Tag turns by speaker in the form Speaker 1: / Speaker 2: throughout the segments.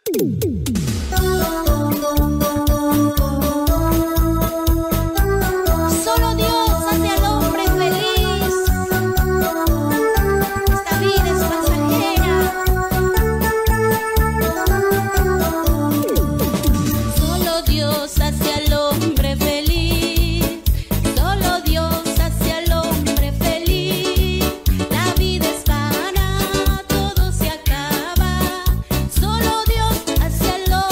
Speaker 1: Solo Dios hace al hombre feliz. Esta vida es pasajera. Solo Dios hace al hombre feliz. Solo Dios hace al hombre feliz. La vida es vana, todo se acaba. Solo Dios hace al hombre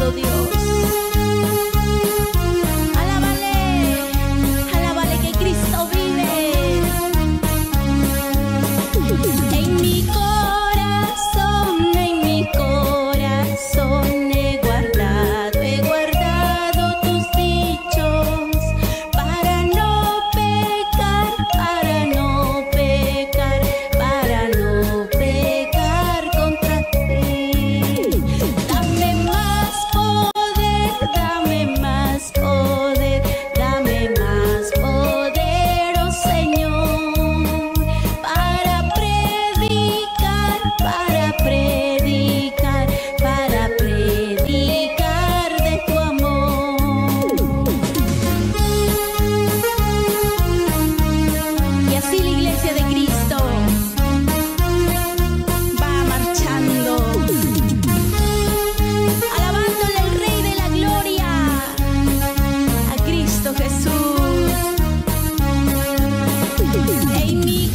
Speaker 1: amado Dios. Alábale, alábale que Cristo vive. En mi corazón he guardado tus dichos para no pecar, para no pecar, para no pecar contra ti. Dame más poder, oh Señor, para predicar, para predicar, para predicar de tu amor. Y así la iglesia de Cristo va marchando, alabándole al Rey de la Gloria, a Cristo Jesús. En mi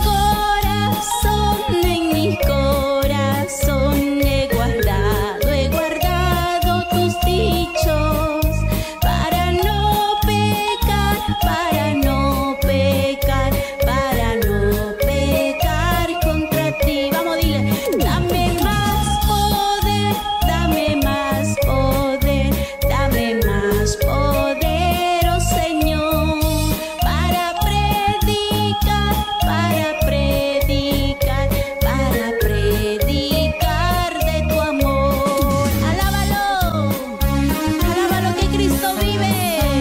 Speaker 1: corazón he guardado tus dichos para no pecar, para no pecar, para no pecar contra ti. Vamos, dile, dame más poder, dame más poder, dame más poder, oh Señor, para predicar, para predicar, para predicar de tu amor. Alábalo, alábalo que Cristo vive.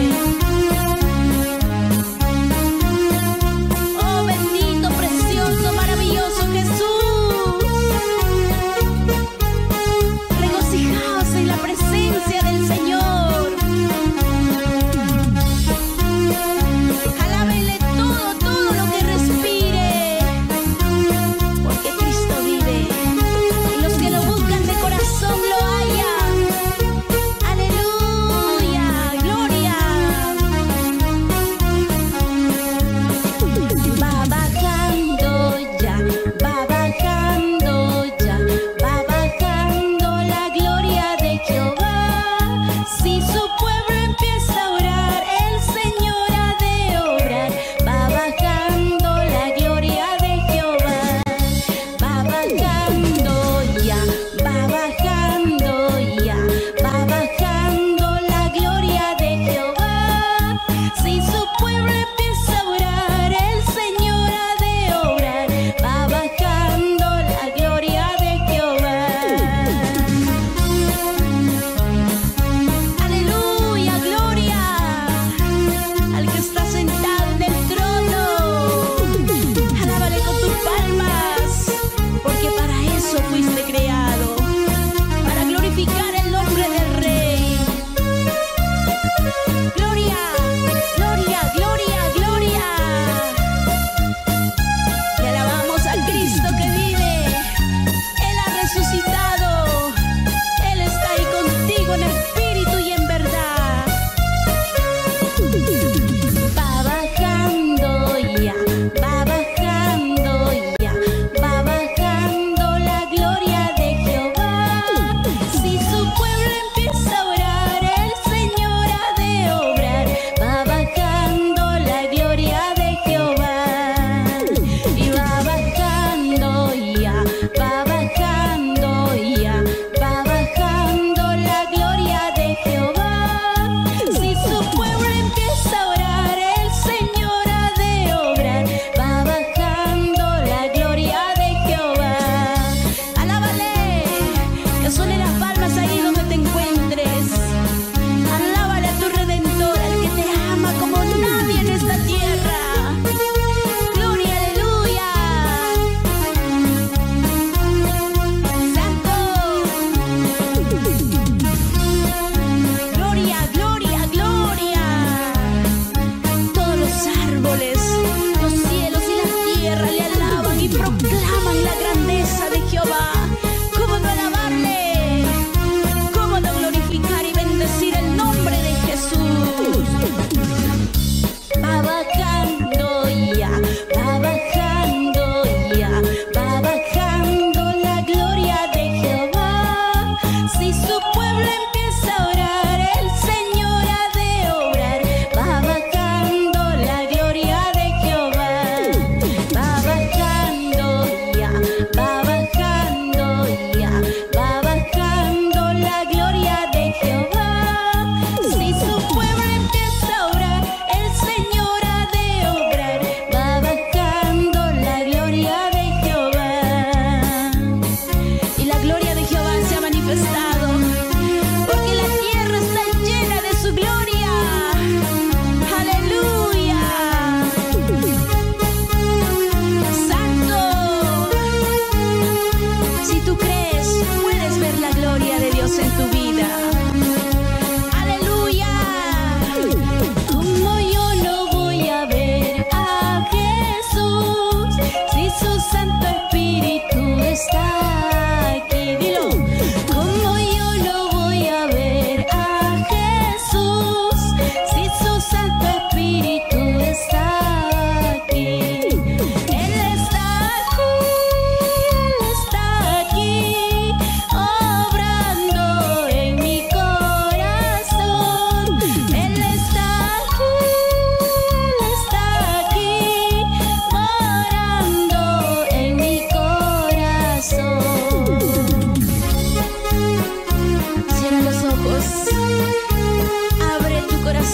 Speaker 1: Oh, bendito, precioso, maravilloso Jesús. Regocijaos en la presencia del Señor. Alábele todo lo que respire, porque Cristo vive y los que lo buscan de corazón lo hallan. Aleluya, gloria. Va bajando ya, va bajando ya, va bajando la gloria de Jehová. Si su pueblo empieza a orar, el Señor ha de obrar. Va bajando la gloria de Jehová. Va bajando ya, va bajando ya, va bajando la gloria de Jehová. Si su pueblo empieza a orar, el Señor ha de obrar. Va bajando la gloria de Jehová. Aleluya, gloria al que está sentado en el trono. Alábale con tus palmas, porque para eso fuiste creado, para glorificar el nombre del Rey. Gloria, gloria, gloria, gloria. Y alabamos a Cristo que vive. Él ha resucitado. Él está ahí contigo en espíritu y en verdad. Va bajando ya, va bajando ya, va bajando la gloria de Jehová. Si su pueblo empieza a orar, el Señor ha de obrar. Va bajando la gloria de Jehová. Y va bajando ya, va bajando ya, va bajando la gloria de Jehová. Si su pueblo empieza a orar, el Señor ha de obrar. Va bajando la gloria de Jehová. Alábale, que suenen las palmas ahí donde te encuentres. Alábale a tu Redentor, al que te ama como nadie en esta tierra. Gloria, aleluya. Santo. Gloria, gloria, gloria. Todos los árboles, los cielos y la tierra le alaban y proclaman la grandeza de Jehová. ¿Cómo no alabarle? ¿Cómo no glorificar y bendecir el nombre de Jesús? Va bajando ya, va bajando ya, va bajando la gloria de Jehová. Si su pueblo empieza a orar,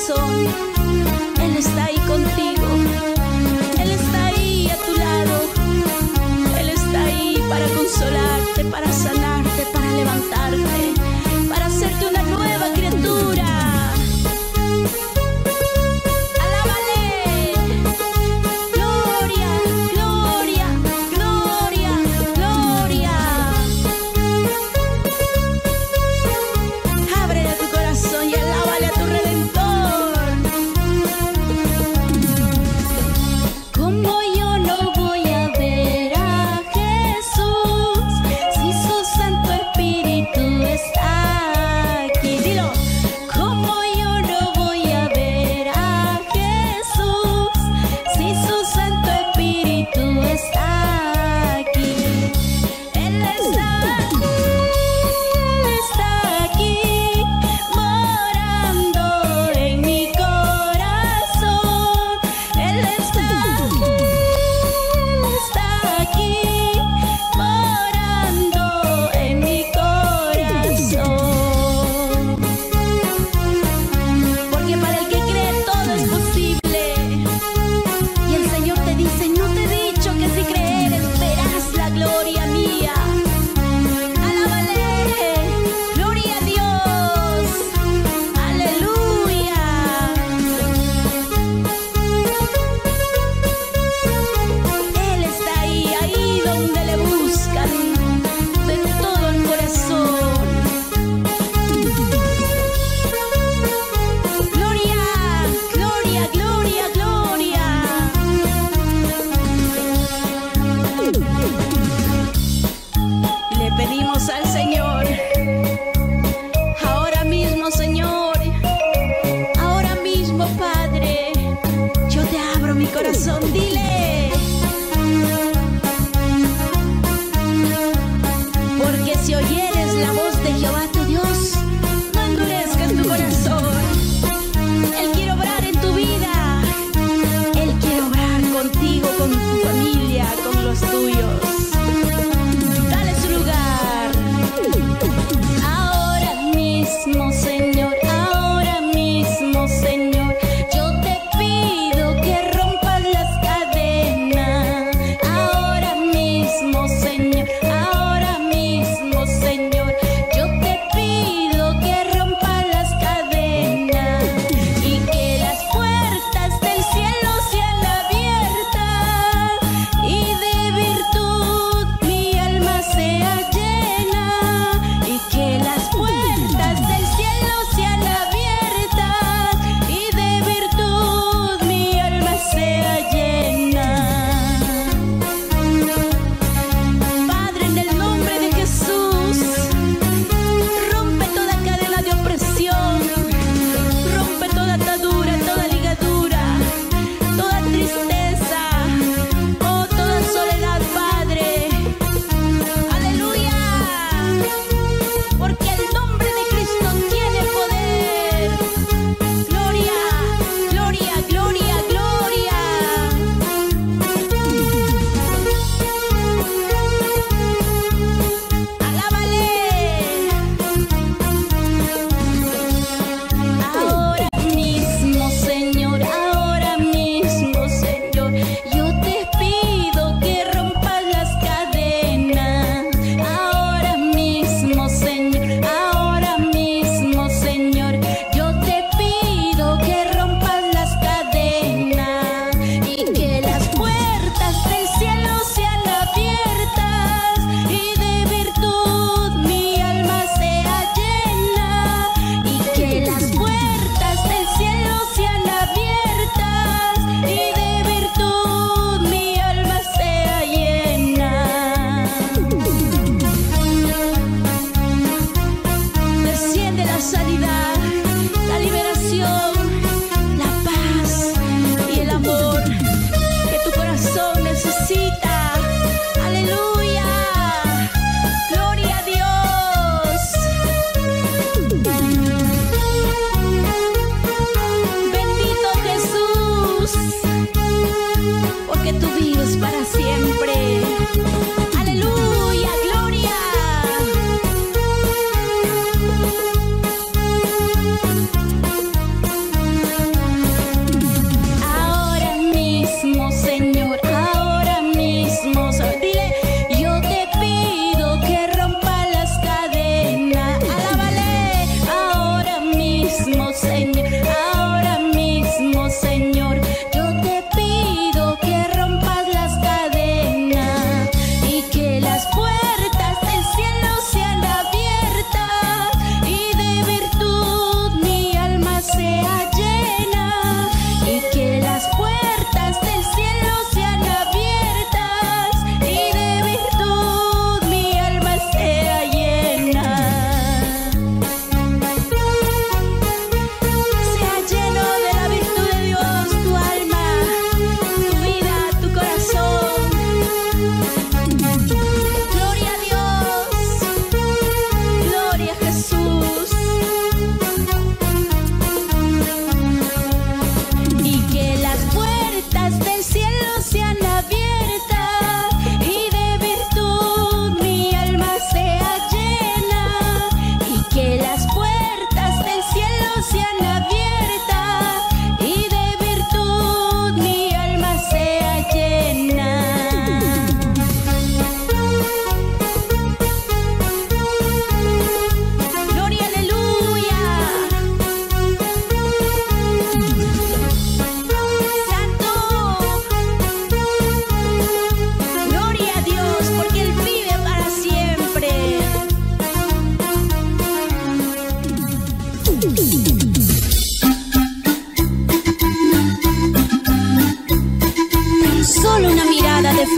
Speaker 1: corazón. Él está ahí contigo. Él está ahí a tu lado. Él está ahí para consolarte, para sanarte, para levantarte, para hacerte una nueva criatura.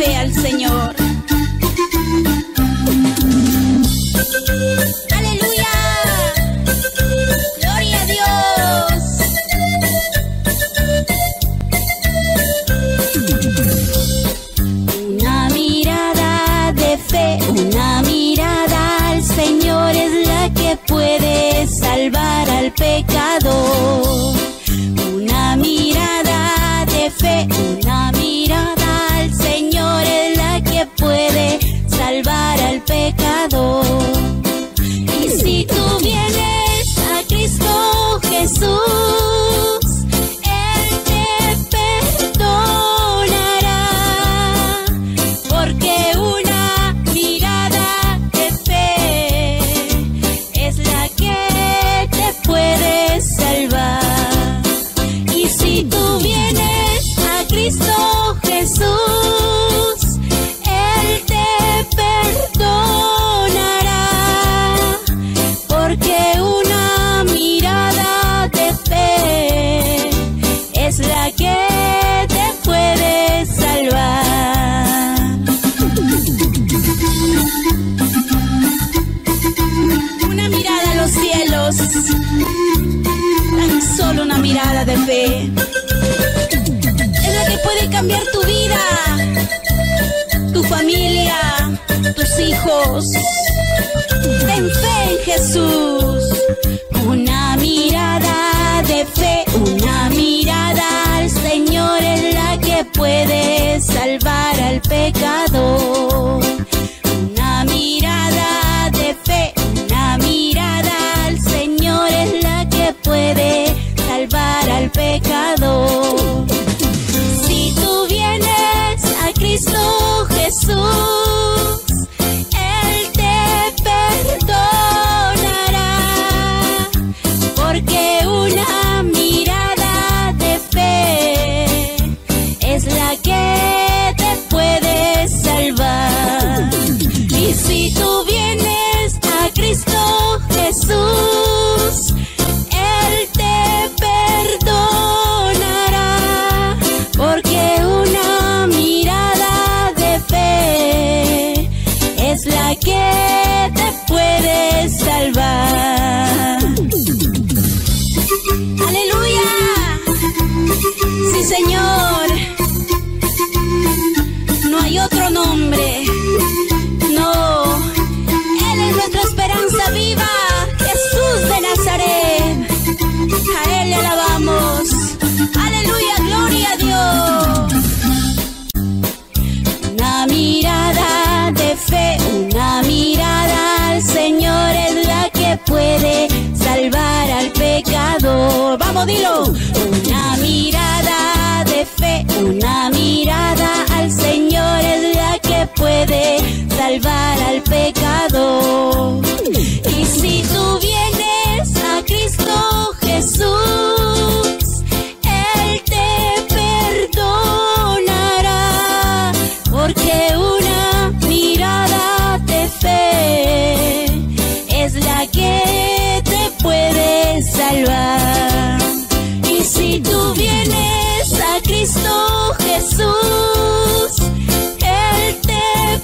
Speaker 1: fe al Señor. ¡Aleluya! ¡Gloria a Dios! Una mirada de fe, una mirada al Señor es la que puede salvar al pecador. Una mirada de fe, una mirada al Señor es la que puede salvar al pecador. Y si tú vienes a Cristo Jesús, Él te perdonará, porque una mirada de fe es la que te puede salvar. Y si tú vienes a Cristo Jesús, Él te perdonará, porque una mirada de fe es la que te puede salvar. Una mirada a los cielos, tan solo una mirada de fe es la que puede cambiar tu vida, tu familia, tus hijos. Ten fe en Jesús. Una mirada de fe, una mirada al Señor es la que puede salvar al pecador. Una mirada de fe, una mirada al Señor es la que puede salvar al pecador. Si tú vienes a Cristo Jesús, Él te perdonará, porque una mirada de fe es la que te puede salvar. Y si tú vienes a Cristo Jesús, Él te perdonará, porque una mirada de fe es la que te puede salvar. ¡Aleluya! Sí, Señor. No hay otro nombre. No. Él es nuestra esperanza viva. Jesús de Nazaret. A Él le alabamos. ¡Aleluya! ¡Gloria a Dios! Una mirada de fe, una mirada al Señor es la que puede salvar al pecador. Vamos, dilo. Una mirada de fe, una mirada al Señor es la que puede salvar al pecador. Y si tú vienes a Cristo Jesús, Él te perdonará, porque una mirada de fe es la que te puede salvar. Y si tú vienes a Cristo Jesús, Él te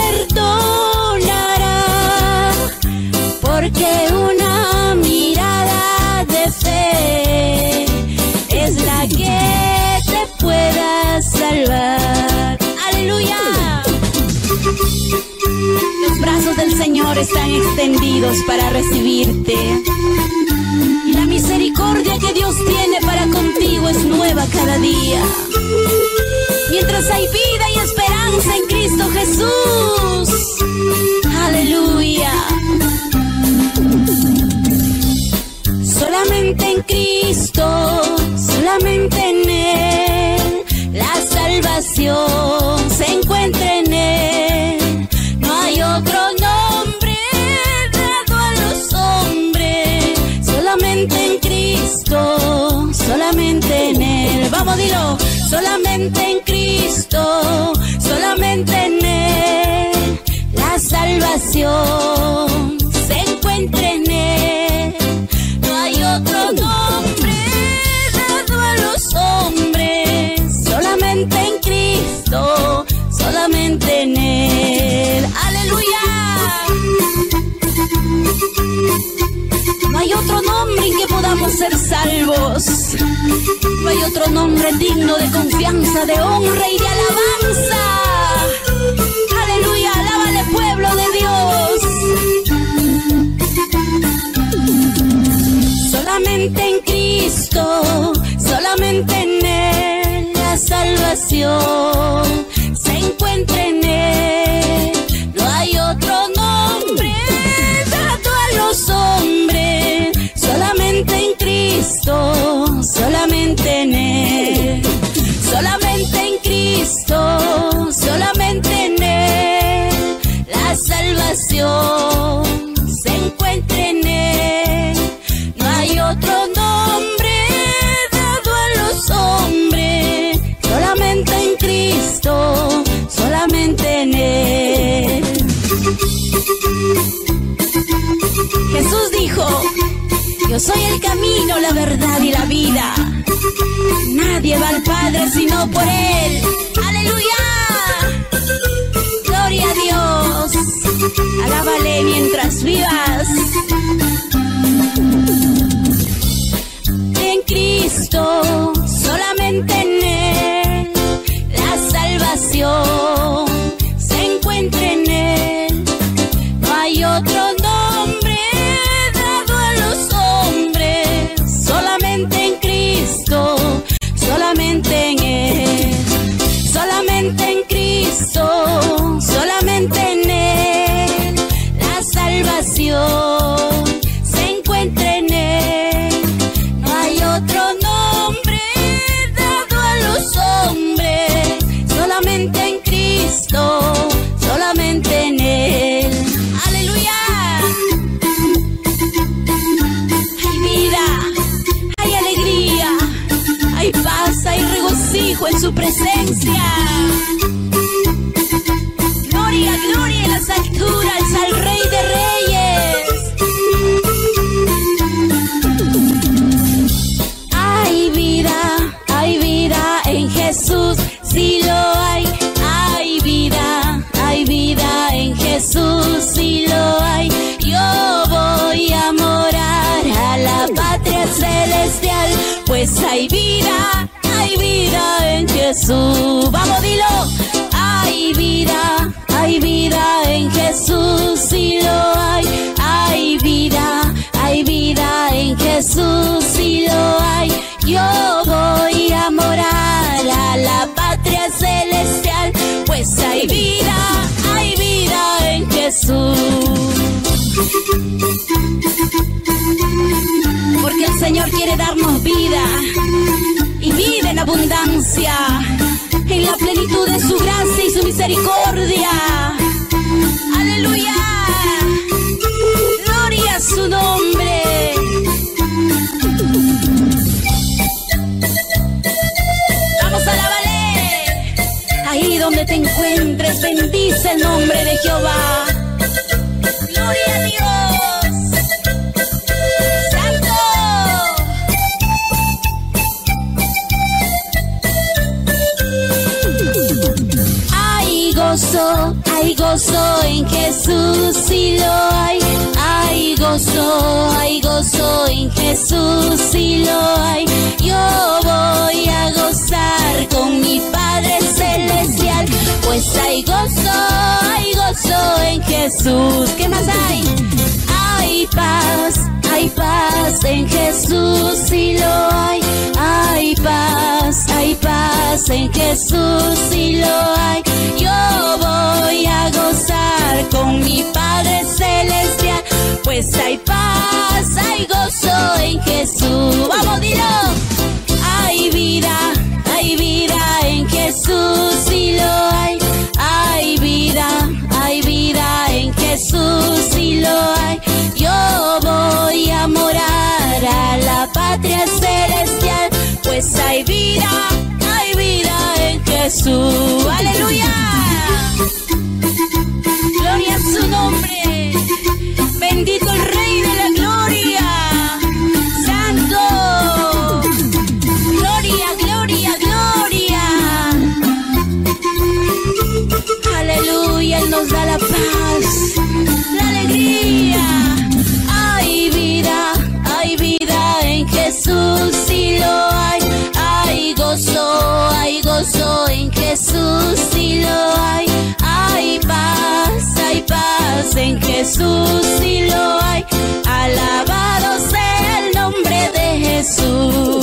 Speaker 1: perdonará, porque una mirada de fe es la que te pueda salvar. ¡Aleluya! Los brazos del Señor están extendidos para recibirte. Y la misericordia que Dios tiene para contigo es nueva cada día. Mientras hay vida y esperanza en Cristo Jesús. ¡Aleluya! Solamente en Cristo, solamente en Él, la salvación se encuentra en Él. No hay otro nombre dado a los hombres, solamente en Cristo, solamente en Él. Vamos, dilo. Solamente en Cristo, solamente en Él, la salvación se encuentra en Él. No hay otro nombre dado a los hombres, solamente en Cristo, solamente No hay otro nombre en que podamos ser salvos. No hay otro nombre digno de confianza, de honra y de alabanza. Aleluya, alábale pueblo de Dios. Solamente en Cristo, solamente en Él la salvación se encuentra en Él. No hay otro nombre dado a los hombres, solamente en Cristo, solamente en Él. Solamente en Cristo, solamente en Él la salvación se encuentra en Él. No hay otro nombre dado a los hombres, solamente en Cristo, solamente en Él. Jesús dijo: yo soy el camino, la verdad y la vida. Nadie va al Padre sino por Él. ¡Aleluya! ¡Gloria a Dios! Alábale mientras vivas. En Cristo, solamente en Él la salvación se encuentra en Él. No hay otro nombre dado a los hombres, solamente en Cristo, solamente en Él. Solamente en Cristo, solamente en Él la salvación se encuentra en Él. No hay otro nombre dado a los hombres, solamente en Cristo, solamente en Él. ¡Aleluya! Hay vida, hay alegría, hay paz, hay regocijo en su presencia. Gloria, gloria en las alturas al Rey de Reyes. Hay vida en Jesús, sí lo hay. Hay vida en Jesús, sí lo hay. Yo voy a morar a la patria celestial, pues hay vida en Jesús. Vamos, dilo. Hay vida en Jesús, sí lo hay. Hay vida en Jesús, sí lo hay. Yo voy a morar a la patria celestial, pues hay vida en Jesús. Porque el Señor quiere darnos vida, y vida en abundancia, en la plenitud de su gracia y su misericordia. ¡Aleluya! ¡Gloria a su nombre! ¡Vamos a alabarle! Ahí donde te encuentres, bendice el nombre de Jehová. ¡Gloria a Dios! Hay gozo en Jesús, sí lo hay. Hay gozo en Jesús, sí lo hay. Yo voy a gozar con mi Padre Celestial, pues hay gozo en Jesús. ¿Qué más hay? Hay paz en Jesús, sí lo hay. Hay paz en Jesús, sí lo hay. Yo voy a gozar con mi Padre Celestial, pues hay paz, hay gozo en Jesús. Vamos, dilo. Hay vida en Jesús, sí lo hay. Hay vida en Jesús, sí lo hay. Yo voy a morar a la patria celestial, pues hay vida en Jesús. ¡Aleluya! Gloria a su nombre. Bendito el Rey de la Gloria. Santo. Gloria, gloria, gloria. Aleluya, Él nos da la paz, la alegría. Jesús sí lo hay. Alabado sea el nombre de Jesús.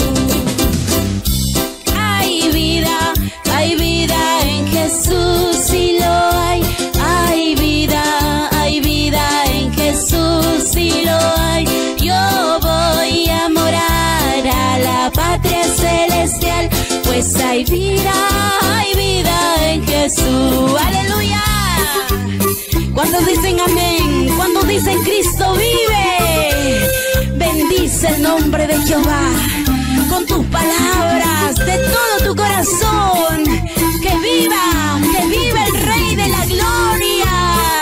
Speaker 1: Hay vida en Jesús sí lo hay. Hay vida en Jesús sí lo hay. Yo voy a morar a la patria celestial, pues hay vida en Jesús. ¡Aleluya! ¿Cuántos dicen amén? ¿Cuántos dicen Cristo vive? Bendice el nombre de Jehová con tus palabras, de todo tu corazón. Que viva el Rey de la Gloria.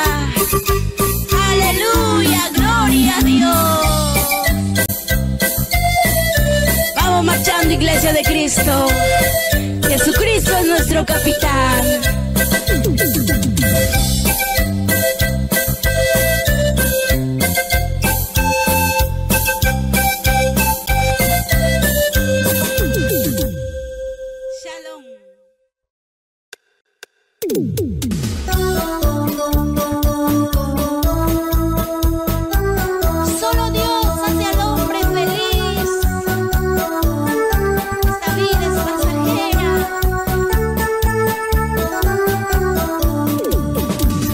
Speaker 1: Aleluya, gloria a Dios. Vamos marchando, Iglesia de Cristo. Jesucristo es nuestro capitán. Shalom. Solo Dios hace al hombre feliz. Esta vida es pasajera.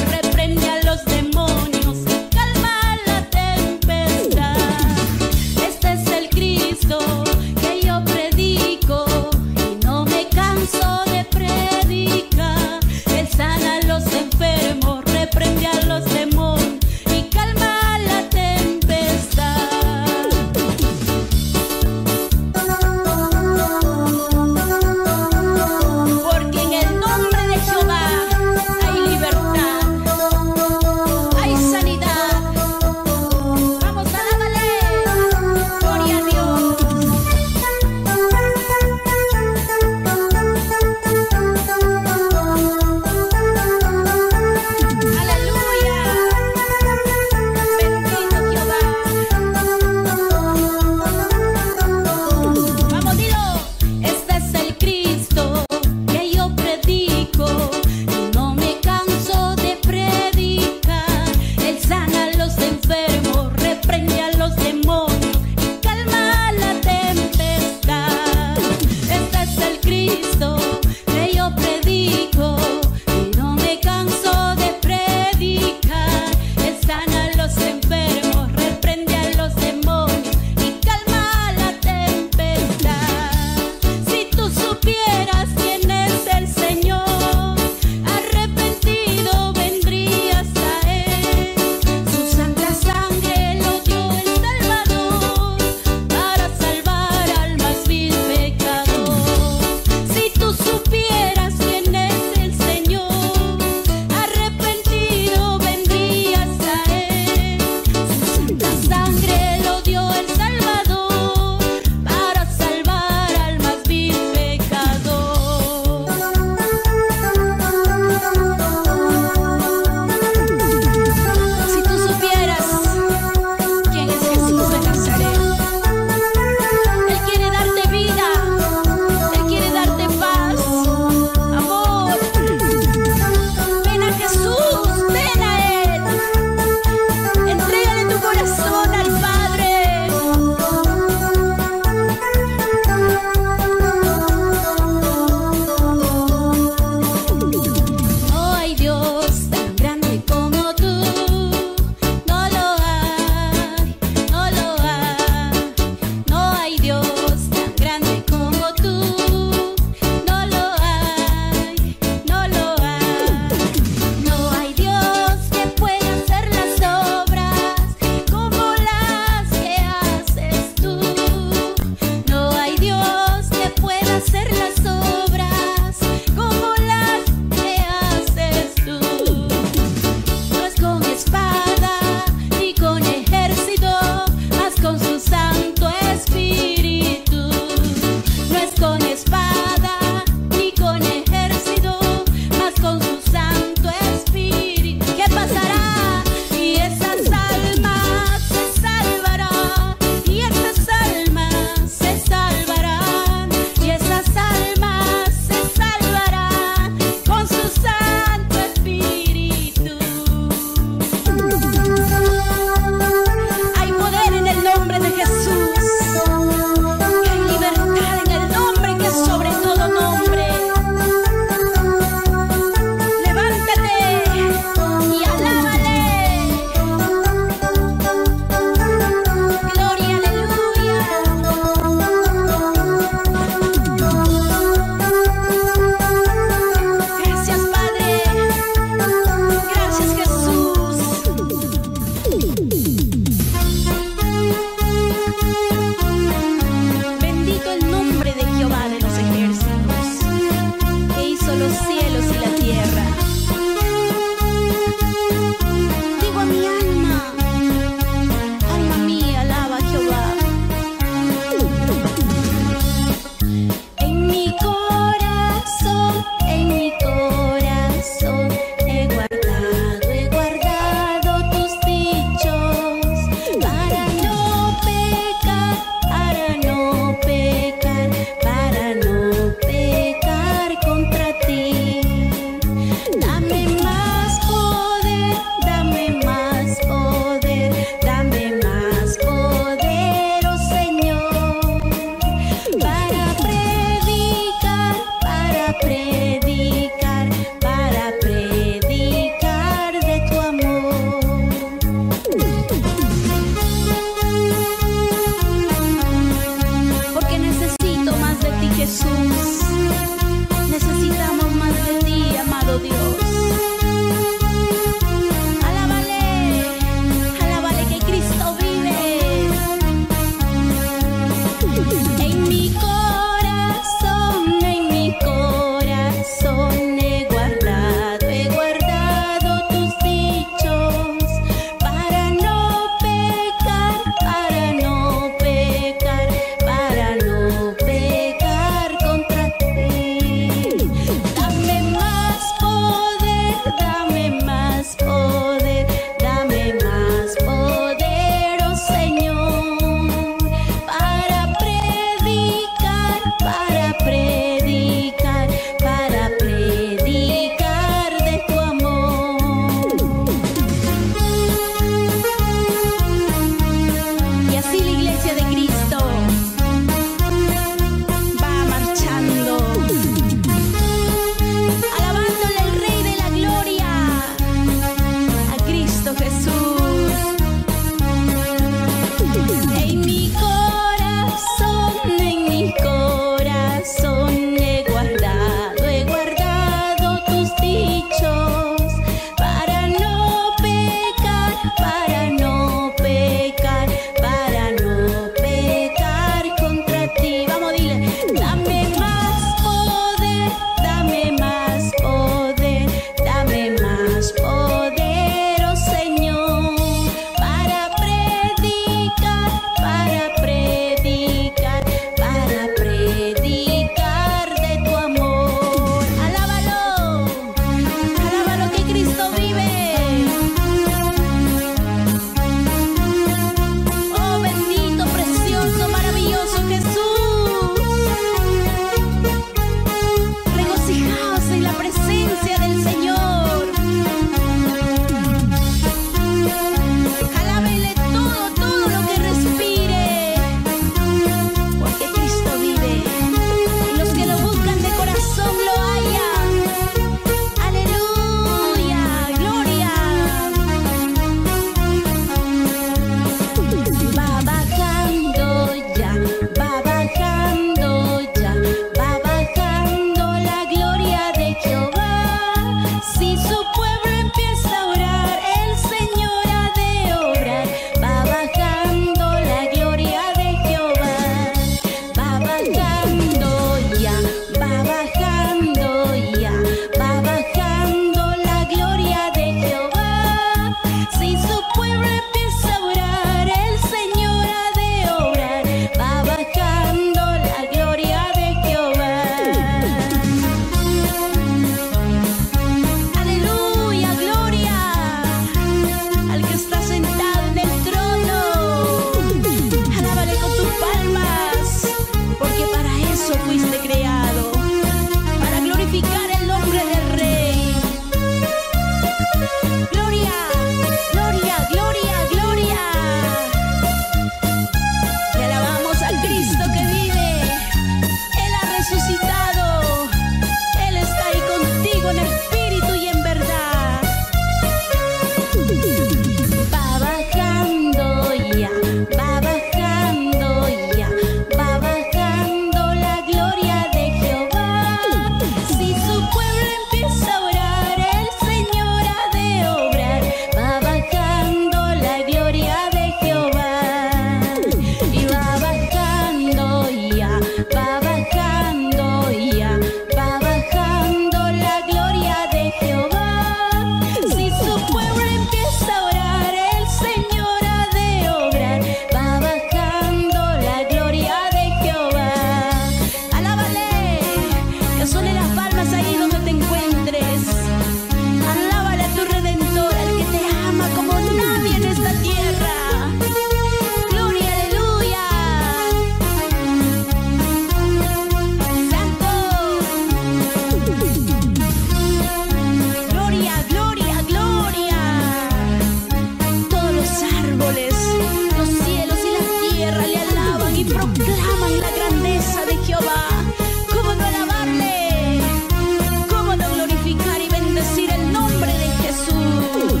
Speaker 1: proclaman la grandeza de Jehová. ¿Cómo no alabarle? ¿Cómo no glorificar y bendecir el nombre de Jesús?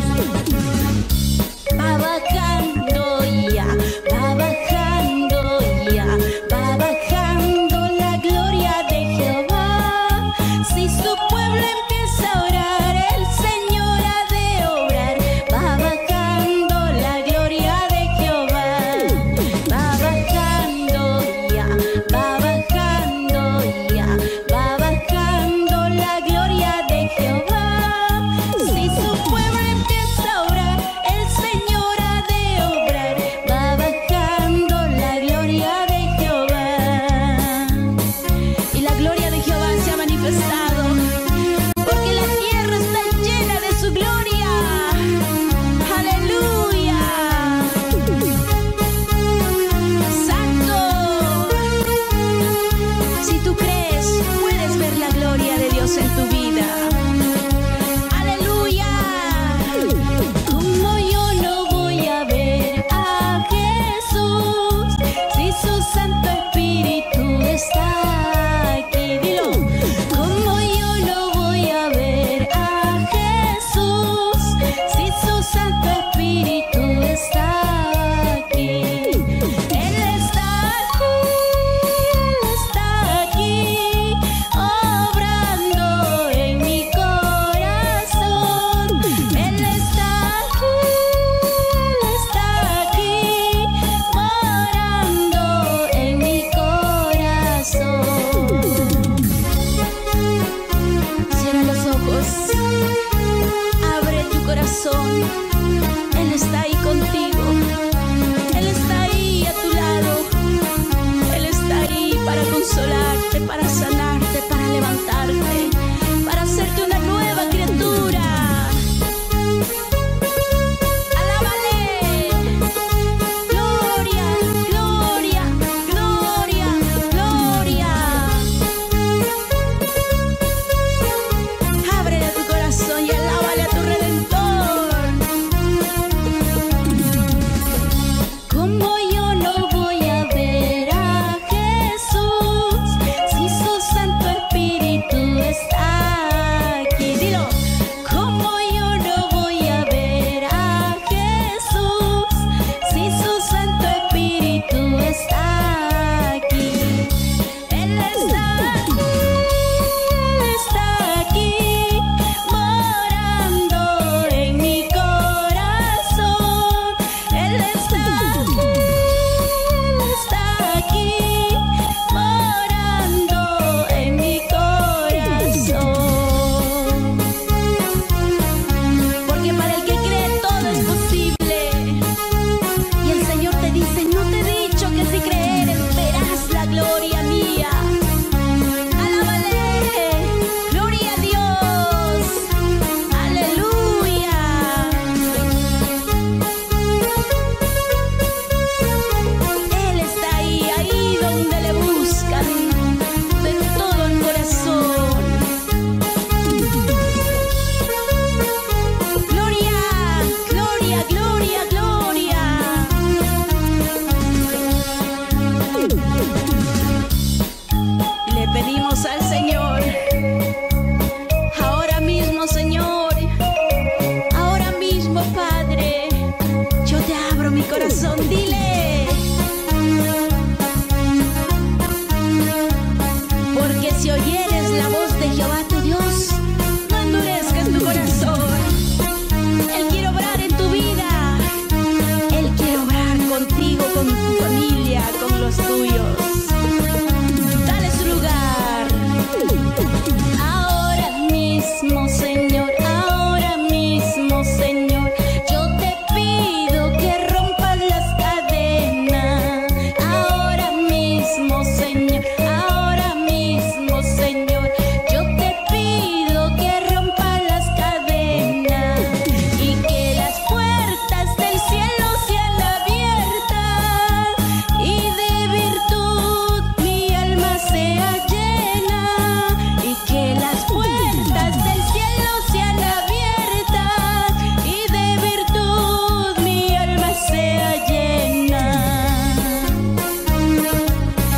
Speaker 1: Va bajando ya, va bajando ya, va bajando la gloria de Jehová. Si su pueblo empieza a orar, el Señor ha de obrar. Va bajando la gloria de Jehová. Va bajando ya, va bajando ya, va bajando la gloria de Jehová. Si su pueblo empieza a orar, el Señor ha de obrar. Va bajando la gloria de Jehová. Y la gloria de Jehová se ha manifestado, porque la tierra está llena de su gloria. Aleluya. Santo. Si tú crees, puedes ver la gloria de Dios en tu vida. Aleluya. Como yo no voy a ver a Jesús si su Santo Espíritu está aquí. Dilo. Como yo no voy a ver a Jesús si su Santo Espíritu está aquí. Él está aquí, obrando en mi corazón. Él está aquí, morando en mi corazón. Cierra los ojos, abre tu corazón. Él está ahí contigo. Él está ahí a tu lado. Él está ahí para consolarte, para sanarte, para levantarte, para hacerte una nueva criatura. Alábale. Gloria, gloria, gloria, gloria. Ábrele a tu corazón y alábale a tu Redentor. Como yo no voy a ver a Jesús si su Santo Espíritu está aquí. Dilo. Como yo no voy a ver a Jesús si su Santo Espíritu está aquí. Él está aquí, morando en mi corazón. Él está aquí, morando en mi corazón. Porque para el que cree todo es posible. Y el Señor te dice: no te he dicho que si creeres verás la gloria mía. Alábale. Gloria a Dios. Aleluya. Él está ahí donde le buscan de todo el corazón. Gloria, gloria, gloria, gloria. Le pedimos al Señor, ahora mismo, Señor, ahora mismo, Padre, yo te abro mi corazón. Dile. Porque si oyeres la voz de Jehová tu Dios, no endurezcas tu corazón. Él quiere obrar en tu vida. Él quiere obrar contigo, con tu familia, con los tuyos. Dale su lugar. Ahora mismo, Señor, ahora mismo, Señor, yo te pido que rompas las cadenas. Ahora mismo, Señor, ahora mismo, Señor, yo te pido que rompas las cadenas y que las puertas del cielo sean abiertas y de virtud mi alma sea llena, y que las puertas del cielo sean abiertas y de virtud mi alma sea llena.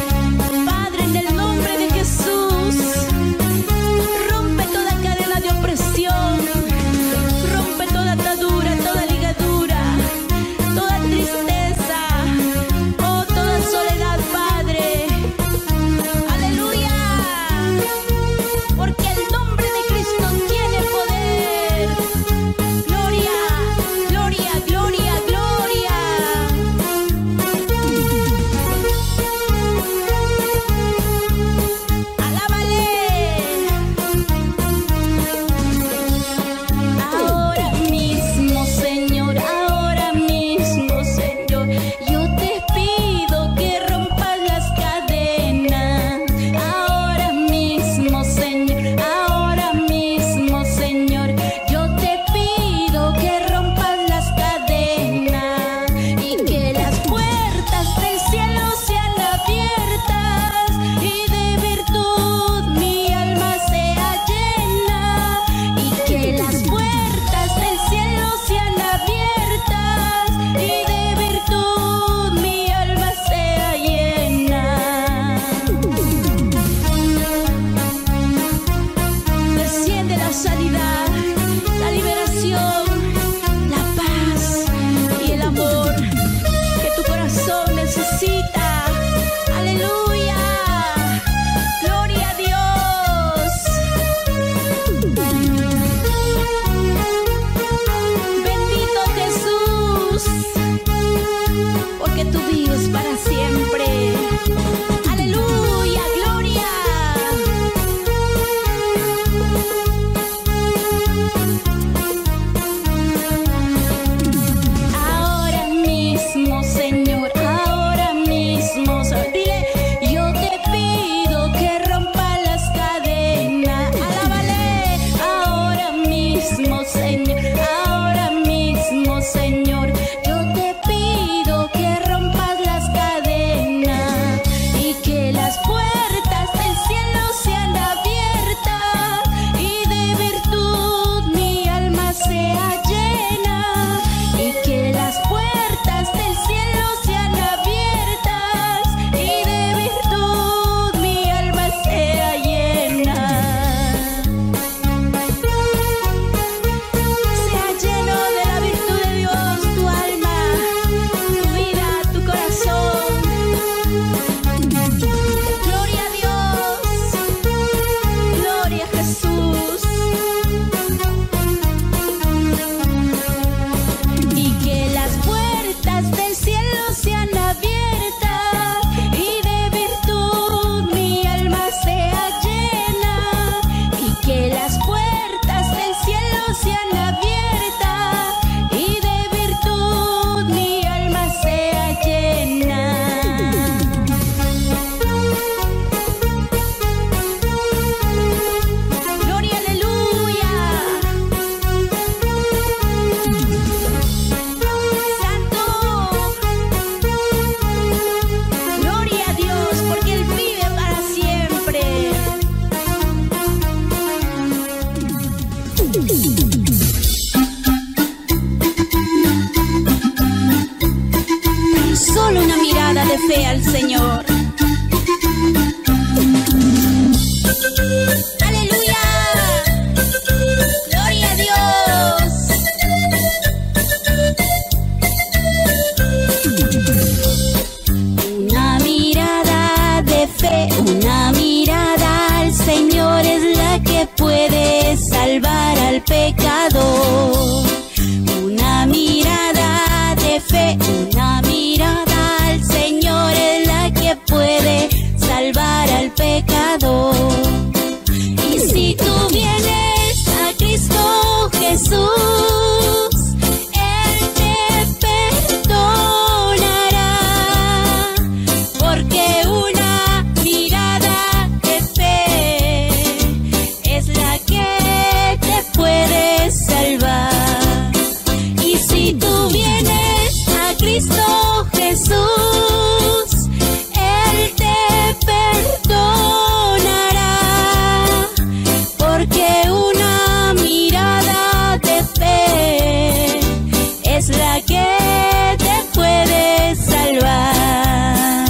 Speaker 1: al pecador. Una mirada de fe, una mirada al Señor es la que puede salvar al pecador. Y si tú vienes a Cristo Jesús, Él te perdonará, porque una mirada de fe es la que te puede salvar. Y si tú vienes a Cristo Jesús, Él te perdonará, porque una mirada de fe es la que te puede salvar.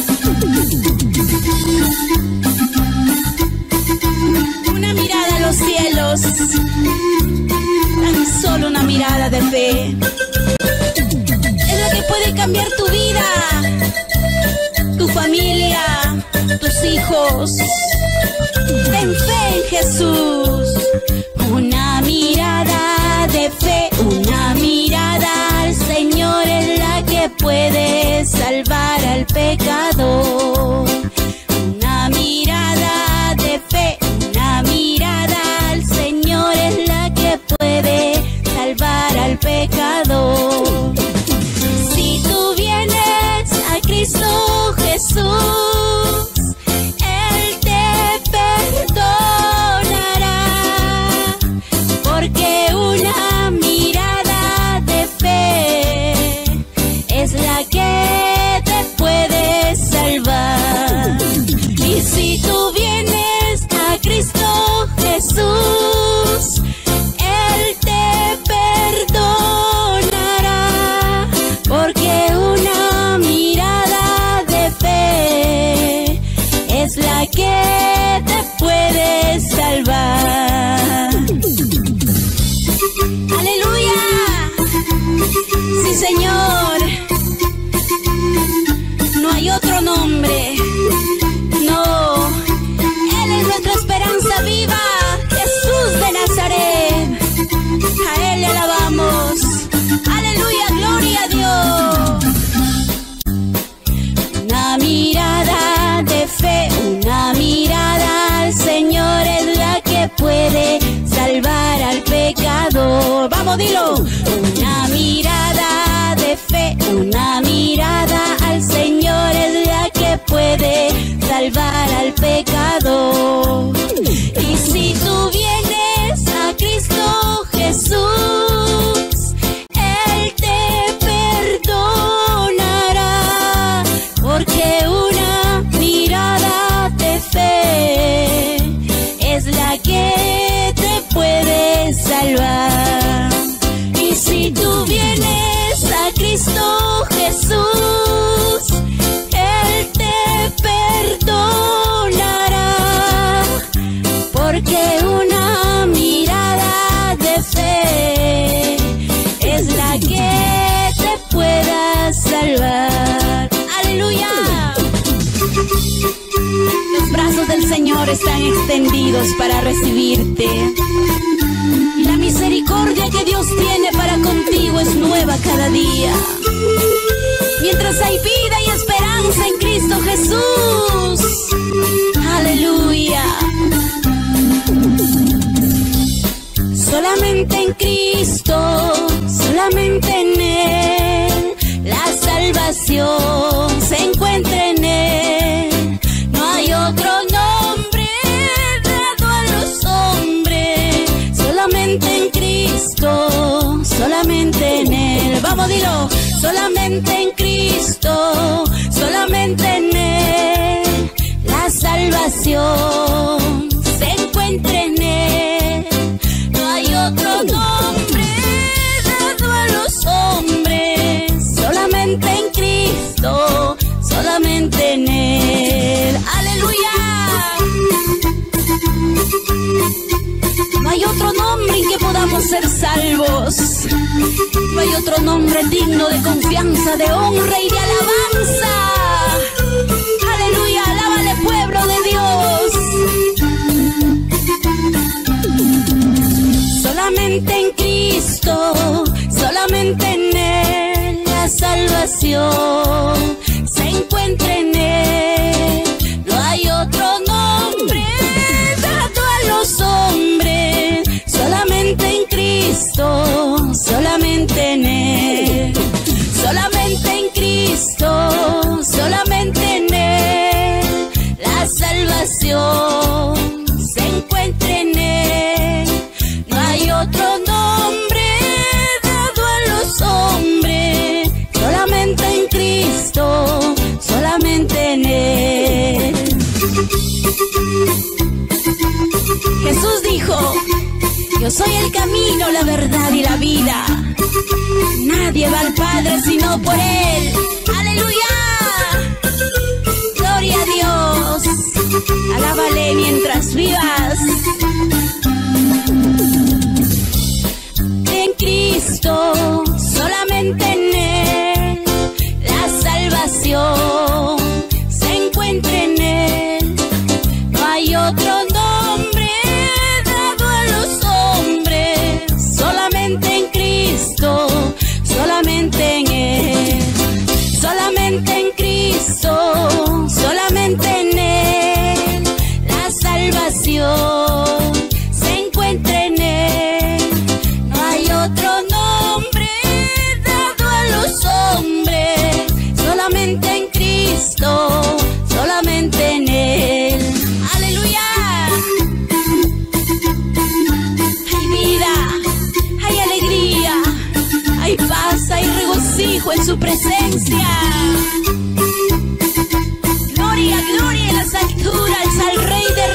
Speaker 1: Una mirada a los cielos, tan solo una mirada de fe, es la que puede cambiar tu vida, tu familia, tus hijos. Ten fe en Jesús. Una mirada de fe, una mirada al Señor es la que puede salvar al pecador. Una mirada de fe, una mirada al Señor es la que puede salvar al pecador. Si tú vienes a Cristo Jesús, Él te perdonará, porque una mirada de fe es la que te puede salvar. Y si tú vienes a Cristo Jesús, Él te perdonará, porque una mirada de fe es la que te puede salvar. ¡Aleluya! Sí, Señor. No hay otro nombre. No. Él es nuestra esperanza viva. Jesús de Nazaret. A Él le alabamos. ¡Aleluya! ¡Gloria a Dios! Una mirada de fe, una mirada al Señor es la que puede salvar al pecador. Vamos, dilo. Una mirada de fe, una mirada al Señor es la que puede salvar al pecador. Y si tú vienes a Cristo Jesús, Él te perdonará, porque una mirada de fe es la que te puede salvar. Y si tú vienes a Cristo Jesús, Él te perdonará, porque una mirada de fe es la que te pueda salvar. ¡Aleluya! Los brazos del Señor están extendidos para recibirte. Y la misericordia que Dios tiene para contigo es nueva cada día. Mientras hay vida y esperanza en Cristo Jesús. ¡Aleluya! Solamente en Cristo, solamente en Él, la salvación se encuentra en Él. No hay otro nombre dado a los hombres, solamente en Cristo, solamente en Él. Vamos, dilo. Solamente en Cristo, solamente en Él, la salvación se encuentra en Él. No hay otro nombre dado a los hombres, solamente en Cristo, solamente en Él. ¡Aleluya! No hay otro nombre en que podamos ser salvos. No hay otro nombre digno de confianza, de honra y de alabanza. ¡Aleluya! ¡Alábale, pueblo de Dios! salvación se encuentra en Él. No hay otro nombre dado a los hombres, solamente en Cristo, solamente en Él. Solamente en Cristo, solamente en Él, la salvación se encuentra en Él. No hay otro nombre dado a los hombres, solamente en Cristo, solamente en Él. Jesús dijo: yo soy el camino, la verdad y la vida. Nadie va al Padre sino por Él. ¡Aleluya! ¡Gloria a Dios! Alábale mientras vivas. En Cristo, solamente en Él, la salvación se encuentra en Él. No hay otro nombre dado a los hombres, solamente en Cristo, solamente en Él. Solamente en Cristo, solamente en Él, la salvación se encuentra en Él. No hay otro nombre dado a los hombres, solamente en Cristo, solamente en Él. ¡Aleluya! Hay vida, hay alegría, hay paz, hay regocijo en su presencia. Gloria, gloria en las alturas al Rey de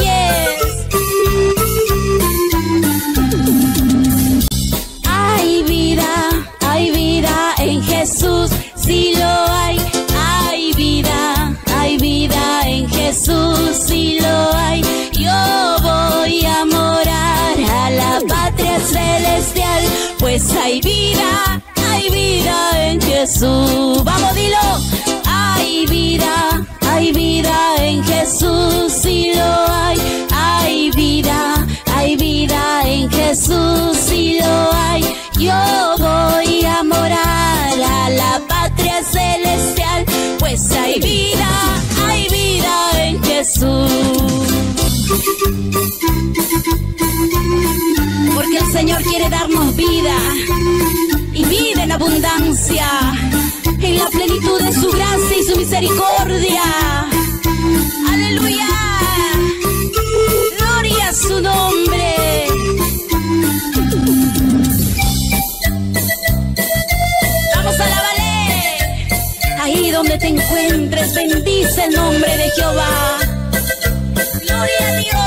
Speaker 1: Reyes. Hay vida en Jesús, sí lo hay. Hay vida en Jesús, sí lo hay. Yo voy a morar a la patria celestial, pues hay vida en Jesús. Vamos, dilo. Hay vida en Jesús, sí lo hay. Hay vida en Jesús, sí lo hay. Yo voy a morar a la patria celestial, pues hay vida en Jesús. Porque el Señor quiere darnos vida, y vida en abundancia, en la plenitud de su gracia y su misericordia. ¡Aleluya! ¡Gloria a su nombre! ¡Vamos a la valer! Ahí donde te encuentres, bendice el nombre de Jehová. ¡Gloria a Dios!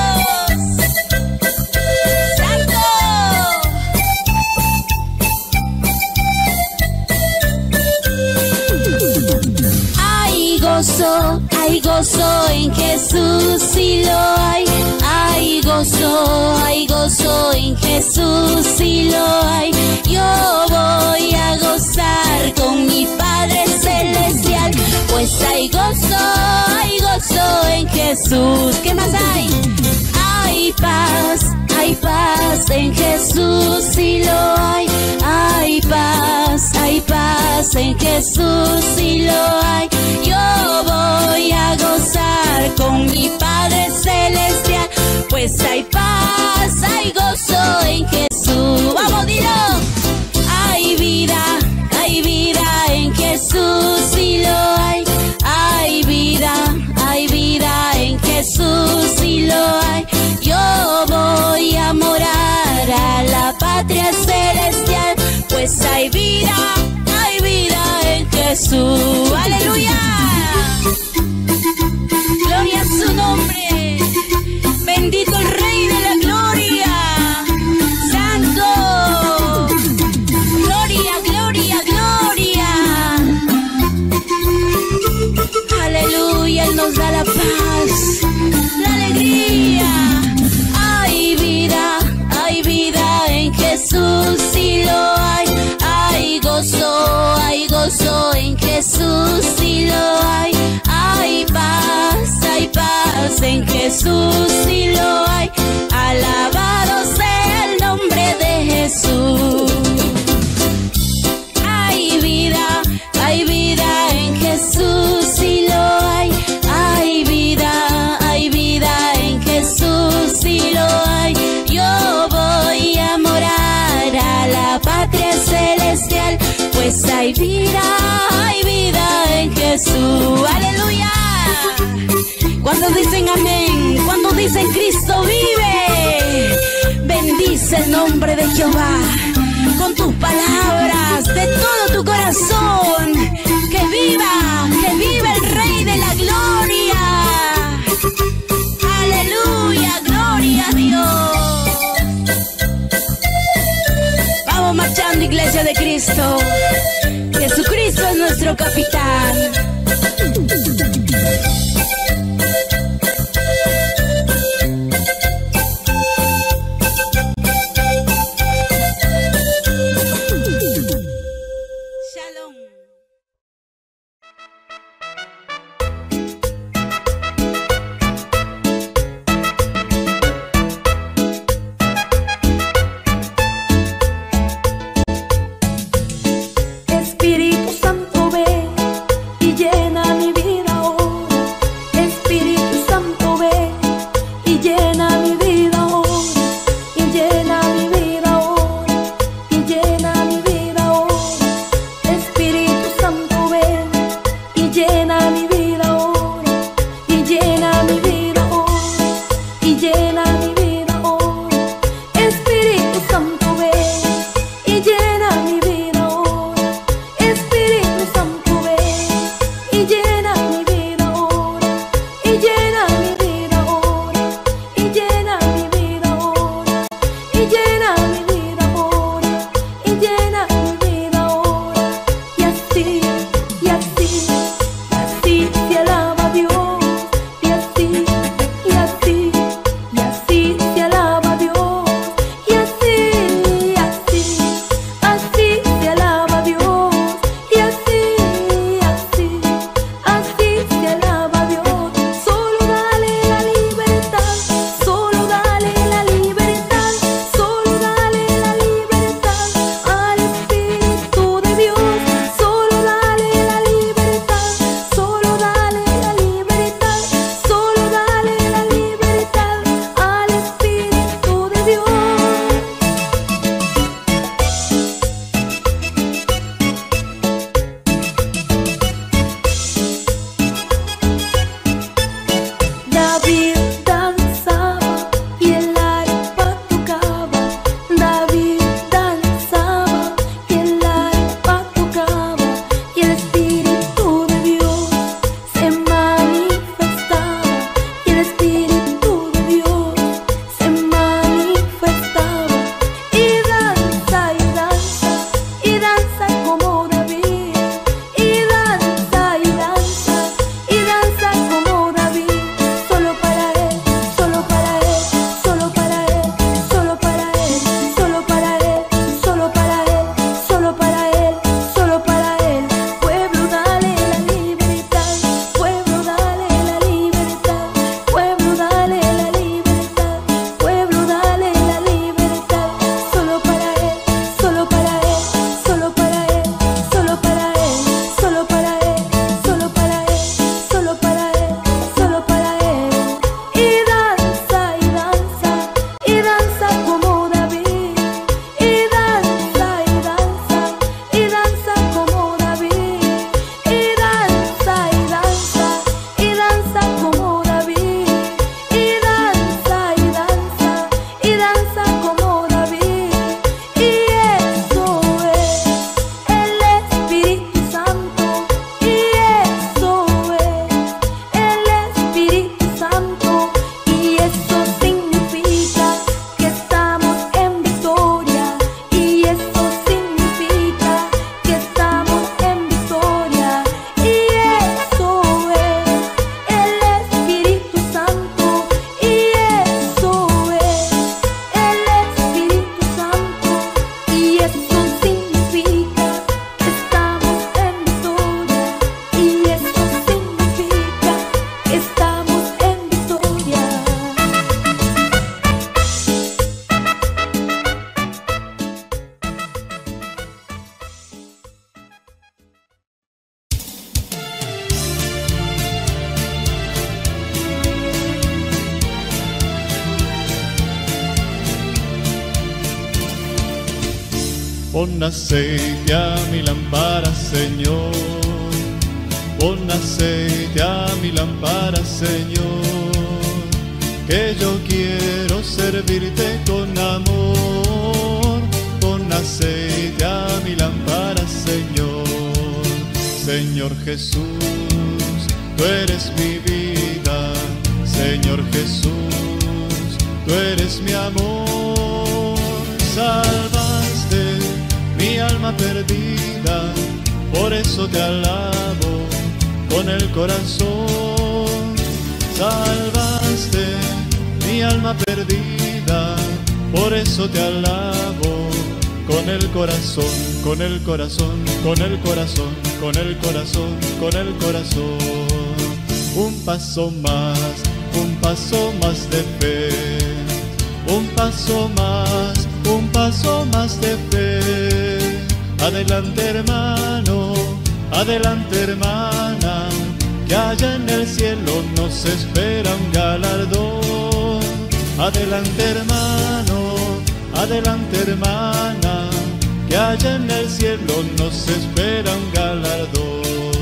Speaker 1: Hay gozo en Jesús, sí lo hay. Hay gozo en Jesús, sí lo hay. Yo voy a gozar con mi Padre Celestial, pues hay gozo en Jesús. ¿Qué más hay? Hay paz en Jesús, sí lo hay. Hay paz en Jesús, sí lo hay. Yo voy a gozar con mi Padre Celestial, pues hay paz, hay gozo en Jesús. Vamos, dilo. Hay vida en Jesús, sí lo hay. Hay vida en Jesús, sí lo hay. Yo voy a morar a la patria celestial, pues hay vida en Jesús. ¡Aleluya! Gloria a su nombre. Bendito el Rey de la Gloria. Santo. Gloria, gloria, gloria. Aleluya, Él nos da la paz, la alegría. Hay vida en Jesús, sí lo hay. Hay gozo en Jesús, sí lo hay. Hay paz en Jesús, sí lo hay. Alabado sea el nombre de Jesús. Hay vida Cuando dicen amén, cuando dicen Cristo vive, bendice el nombre de Jehová con tus palabras de todo tu corazón. Que viva el Rey de la Gloria. Aleluya, gloria a Dios. Vamos marchando, Iglesia de Cristo. Jesucristo es nuestro capitán.
Speaker 2: Pon aceite a mi lámpara, Señor. Pon aceite a mi lámpara, Señor, que yo quiero servirte con amor. Pon aceite a mi lámpara, Señor. Señor Jesús, tú eres mi vida. Señor Jesús, tú eres mi amor. Salvaste mi alma perdida, por eso te alabo con el corazón. Salvaste mi alma perdida, por eso te alabo con el corazón, con el corazón, con el corazón, con el corazón, con el corazón. Un paso más de fe. Un paso más de fe. Adelante, hermano, adelante, hermana, que allá en el cielo nos espera un galardón. Adelante, hermano, adelante, hermana, que allá en el cielo nos espera un galardón.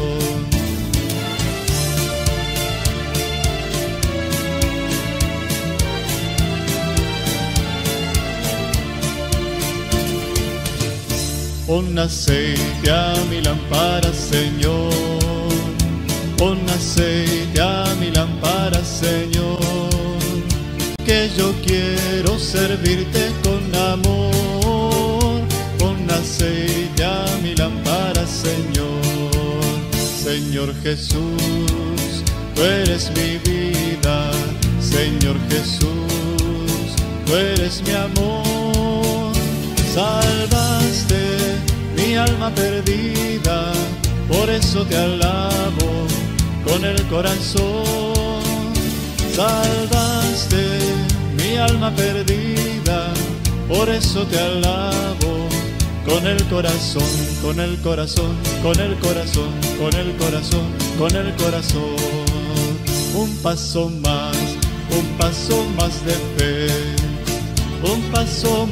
Speaker 2: Pon aceite a mi lámpara, Señor. Pon aceite a mi lámpara, Señor, que yo quiero servirte con amor. Pon aceite a mi lámpara, Señor. Señor Jesús, tú eres mi vida. Señor Jesús, tú eres mi amor. Salvaste mi alma perdida, por eso te alabo con el corazón. Salvaste mi alma perdida, por eso te alabo con el corazón, con el corazón, con el corazón, con el corazón, con el corazón. Un paso más de fe. Un paso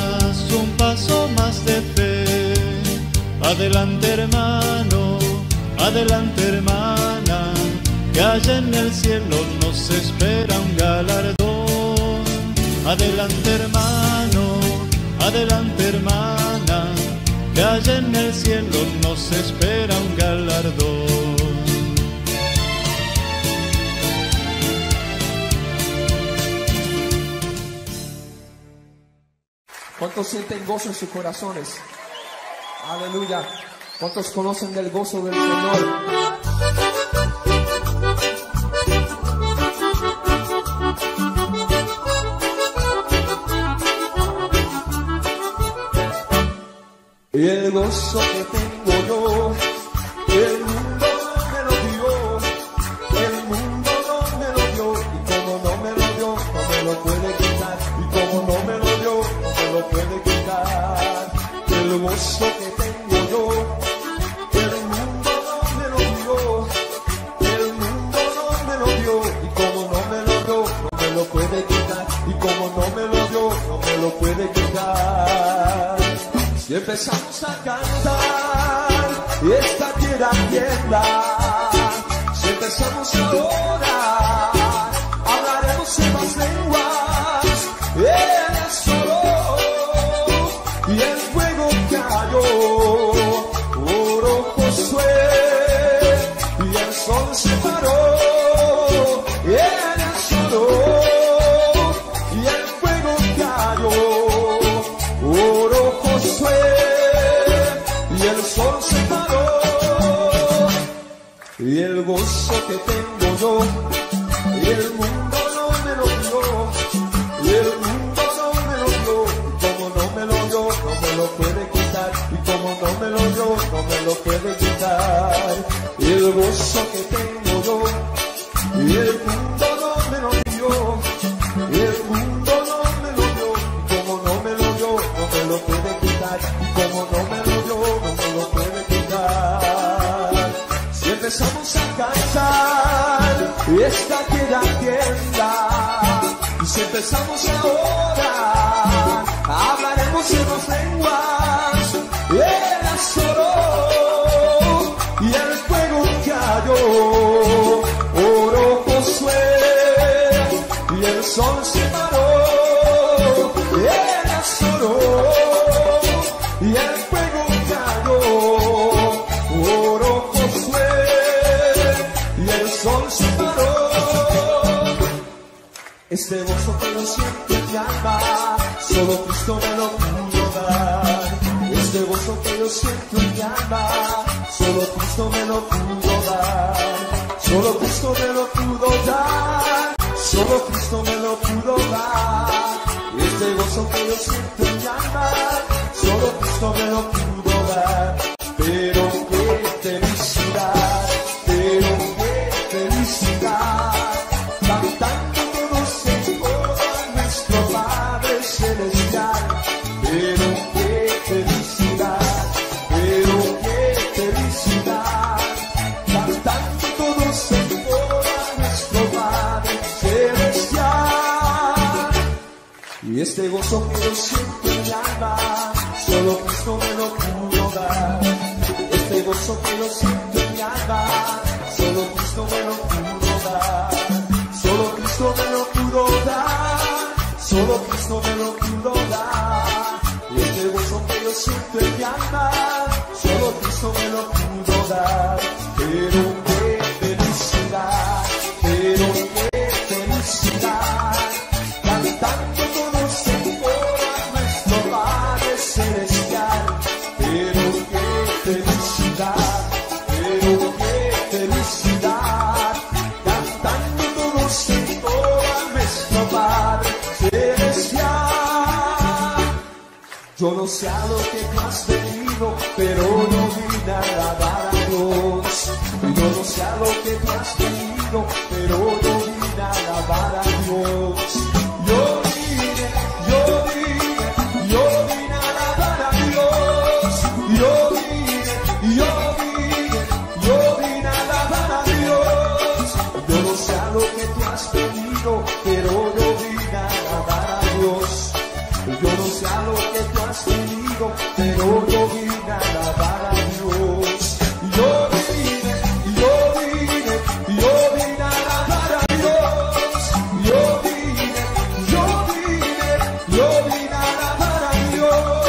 Speaker 2: más de fe. Adelante, hermano, adelante, hermana, que allá en el cielo nos espera un galardón. Adelante, hermano, adelante, hermana, que allá en el cielo nos espera un galardón.
Speaker 3: ¿Cuántos sienten gozo en sus corazones? Aleluya. ¿Cuántos conocen del gozo del Señor? Y el gozo que tengo yo, el mundo no me lo dio, el mundo no me lo dio, y como no me lo dio, no me lo puede quitar, y como no me lo dio, no me lo puede quitar. El gozo que tengo yo, el mundo no me lo dio, el mundo no me lo dio, y como no me lo dio, no me lo puede quitar, y como no me lo dio, no me lo puede quitar. Si empezamos a cantar y esta tierra tiembla, si empezamos a orar, hablaremos en más lenguas. Él es solo y el fuego cayó, oró Josué y el sol se paró. Él es solo y el fuego cayó, oró Josué y el sol se paró. Y el gozo que tengo yo, y el mundo no me lo dio, y el mundo no me lo dio, y como no me lo dio, no me lo puede quitar, y como no me lo dio, no me lo puede quitar. Y el gozo que tengo yo, y el mundo no me lo dio, y el mundo no me lo dio, y como no me lo dio, no me lo puede quitar, y como no me lo dio, no me lo puede quitar. Si empezamos a cantar y esta tierra tiembla, y si empezamos a orar, hablaremos en dos lenguas. Él azoró y el fuego cayó. oró Josué, y el sol se paró, él azoró, y el fuego cayó, oró Josué, y el sol se paró. Este gozo que yo siento en mi alma, solo Cristo me lo pudo dar. Este gozo que yo siento en mi alma, solo Cristo me lo pudo dar. Solo Cristo me lo pudo dar. Solo Cristo me lo pudo dar. Este gozo que yo siento en mi alma, solo Cristo me lo pudo dar. Pero qué felicidad, pero qué felicidad, cantando todos en coro a nuestro Padre Celestial. Pero qué felicidad, pero qué felicidad, cantando todos en coro a nuestro Padre Celestial. Y este gozo que yo siento en mi alma, solo Cristo me lo pudo dar. Este gozo que yo siento en mi alma, solo Cristo me lo pudo dar. Solo Cristo me lo pudo dar. Solo Cristo me lo pudo dar. Y este gozo que yo siento en mi alma, solo Cristo me lo pudo dar. Pero qué felicidad, pero qué felicidad, cantando todos en coro a nuestro Padre Celestial. Pero qué felicidad, pero qué felicidad, cantando todos en coro a nuestro Padre Celestial. Yo no sé a lo que tú has venido, pero yo vine a alabar a Dios. Yo no sé a lo que tú has venido, pero yo vine a alabar a Dios. Yo vine a alabar a Dios. Yo vine a alabar a Dios. Yo no sé a lo que tú has venido, pero yo vine a alabar a Dios. Yo no sé a lo que tú has venido, pero yo vine a alabar a Dios. Yo vine a alabar a Dios. Yo vine a alabar a Dios.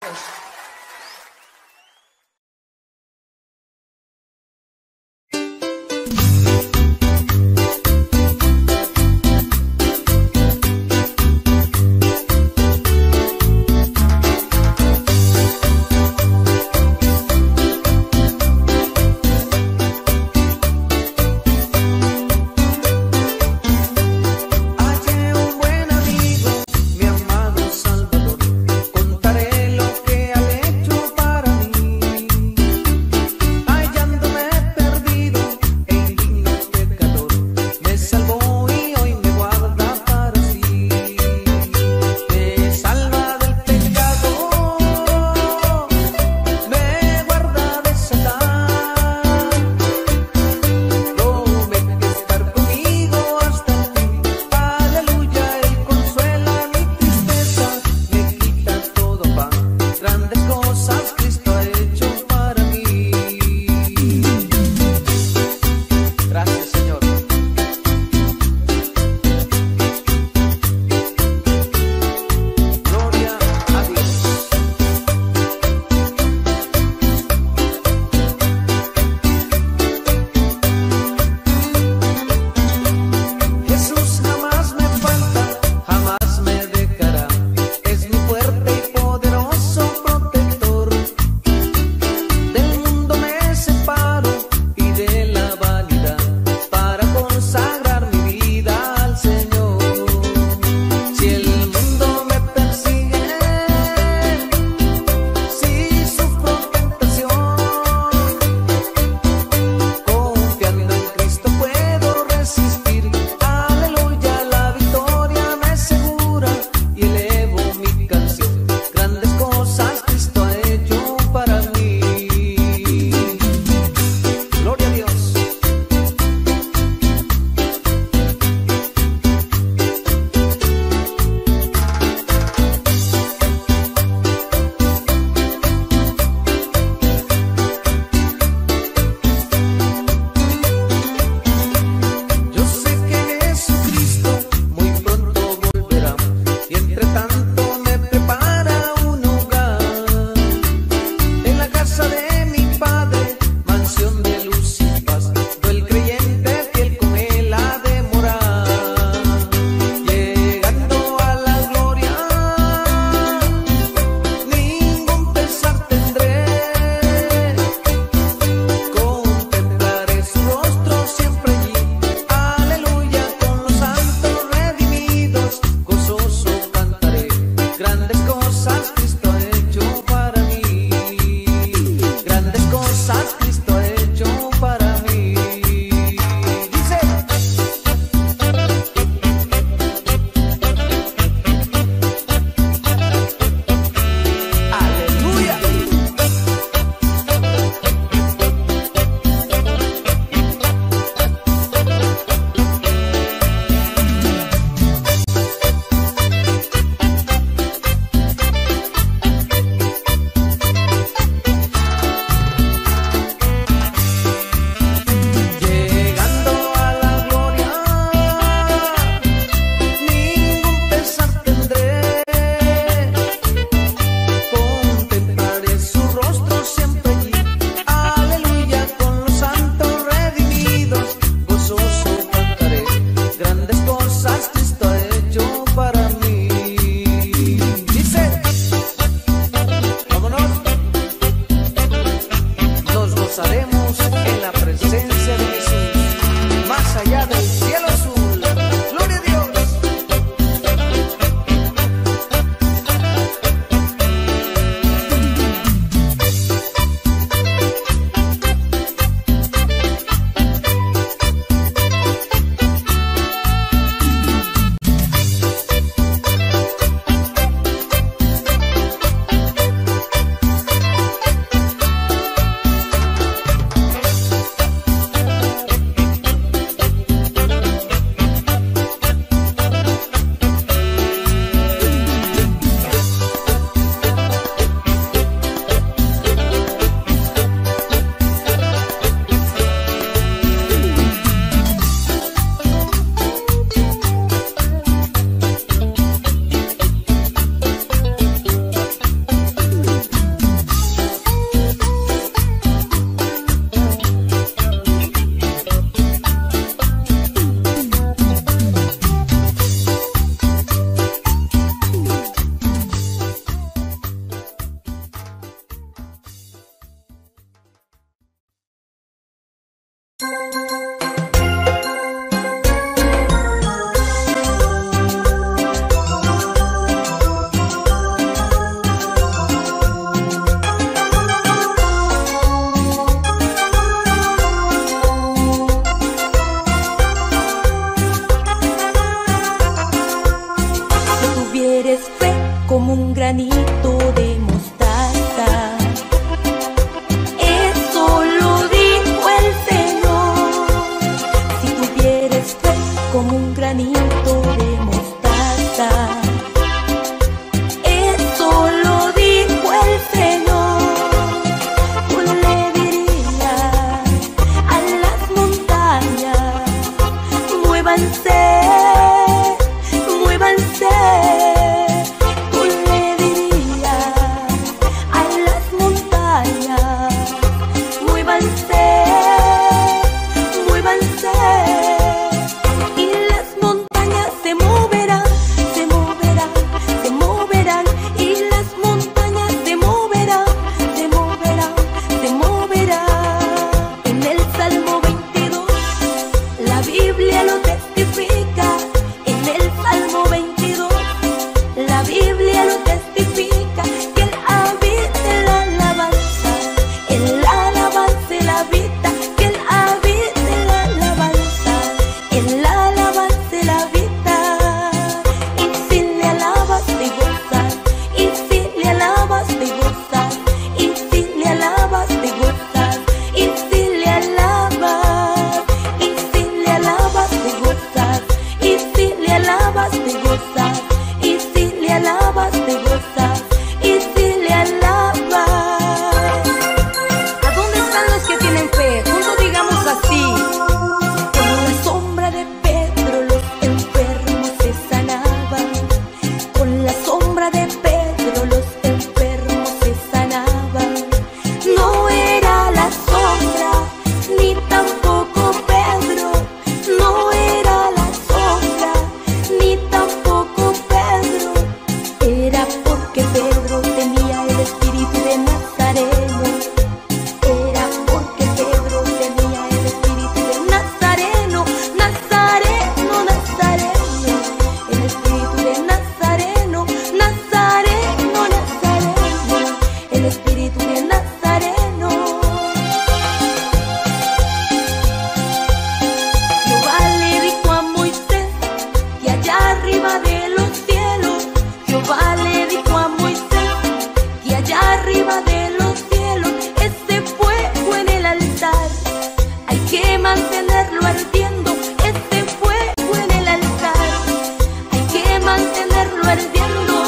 Speaker 4: Hallé un buen amigo, mi amado Salvador. Contaré lo que al
Speaker 1: como un granito de mostaza. Eso lo dijo el Señor. Si tuvieres fe como un granito de mostaza. Eso lo dijo el Señor. Tú le dirías a las montañas: muévanse, muévanse. Tú le dirías a las montañas: muévanse, muévanse. Y las montañas se moverán, se moverán, se moverán. Y las montañas se moverán, se moverán, se moverán. En el Salmo 22 la Biblia lo testifica. En el Salmo 22 la Biblia lo testifica, que Él habita en la alabanza, en la alabanza Él habita, que Él habita en la alabanza, en la alabanza Él habita. Y si le alabas te gozas, y si le alabas te gozas, y si le alabas te gozas, y si le alabas, y si le alabas te gozas, y si le alabas te gozas, y si le alabas te gozas, y si le alabas. ¿A dónde están los que tienen fe? Juntos digamos así: con la sombra de Pedro los enfermos se sanaban. Con la sombra de Pedro los enfermos se sanaban. No era la sombra, ni tampoco Pedro. No era la sombra, ni tampoco Pedro. Era porque Pedro tenía el espíritu de Nazareno. Era porque Pedro tenía el espíritu de Nazareno. Nazareno, Nazareno. El espíritu de Nazareno. Nazareno, Nazareno. El espíritu de Nazareno. Jehová le dijo a Moisés que allá arriba de los cielos, Jehová le dijo a Moisés que allá arriba de los cielos, ese fuego en el altar hay que mantenerlo ardiendo. Ese fuego en el altar hay que mantenerlo ardiendo.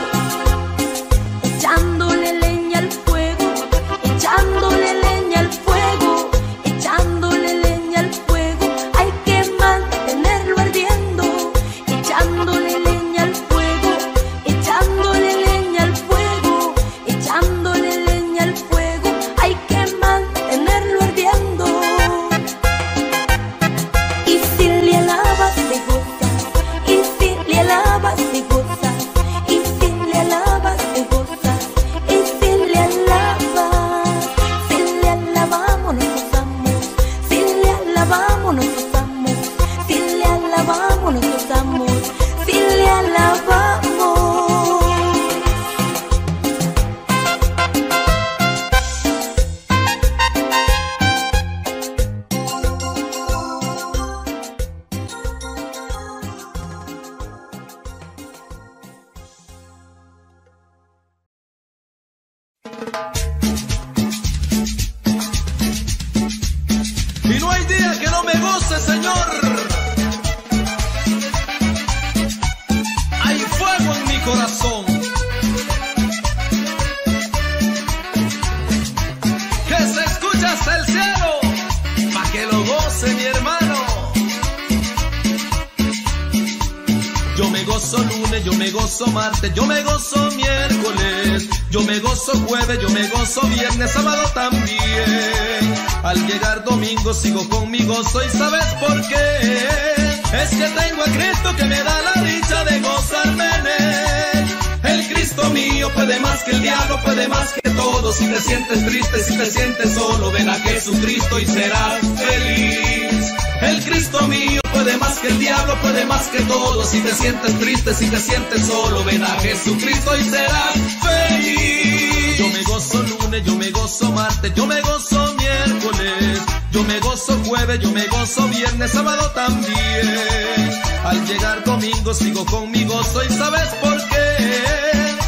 Speaker 1: Echándole leña al fuego, echándole leña al fuego, echándole leña al fuego, hay que mantenerlo ardiendo. Echándole leña al fuego, echándole leña al fuego, echándole leña al fuego, hay que mantenerlo ardiendo. Y si le alabas te gozas, y si le alabas te gozas, y si le alabas te gozas, y si le alabas, si le alabamos nos gozamos, si le alabamos nos gozamos, si le alabamos nos gozamos, si le alabamos.
Speaker 4: Y no hay día que no me goce, Señor. Hay fuego en mi corazón. Que se escucha hasta el cielo, pa' que lo goce mi hermano. Yo me gozo lunes, yo me gozo martes, yo me gozo miércoles, yo me gozo jueves, yo me gozo viernes, sábado también. Al llegar domingo sigo con mi gozo, ¿y sabes por qué? Es que tengo a Cristo que me da la dicha de gozarme en Él. El Cristo mío puede más que el diablo, puede más que todo. Si te sientes triste, si te sientes solo, ven a Jesucristo y serás feliz. El Cristo mío puede más que el diablo, puede más que todo. Si te sientes triste, si te sientes solo, ven a Jesucristo y serás feliz. Yo me gozo lunes, yo me gozo martes, yo me gozo miércoles, yo me gozo jueves, yo me gozo viernes, sábado también. Al llegar domingo sigo con mi gozo, ¿y sabes por qué?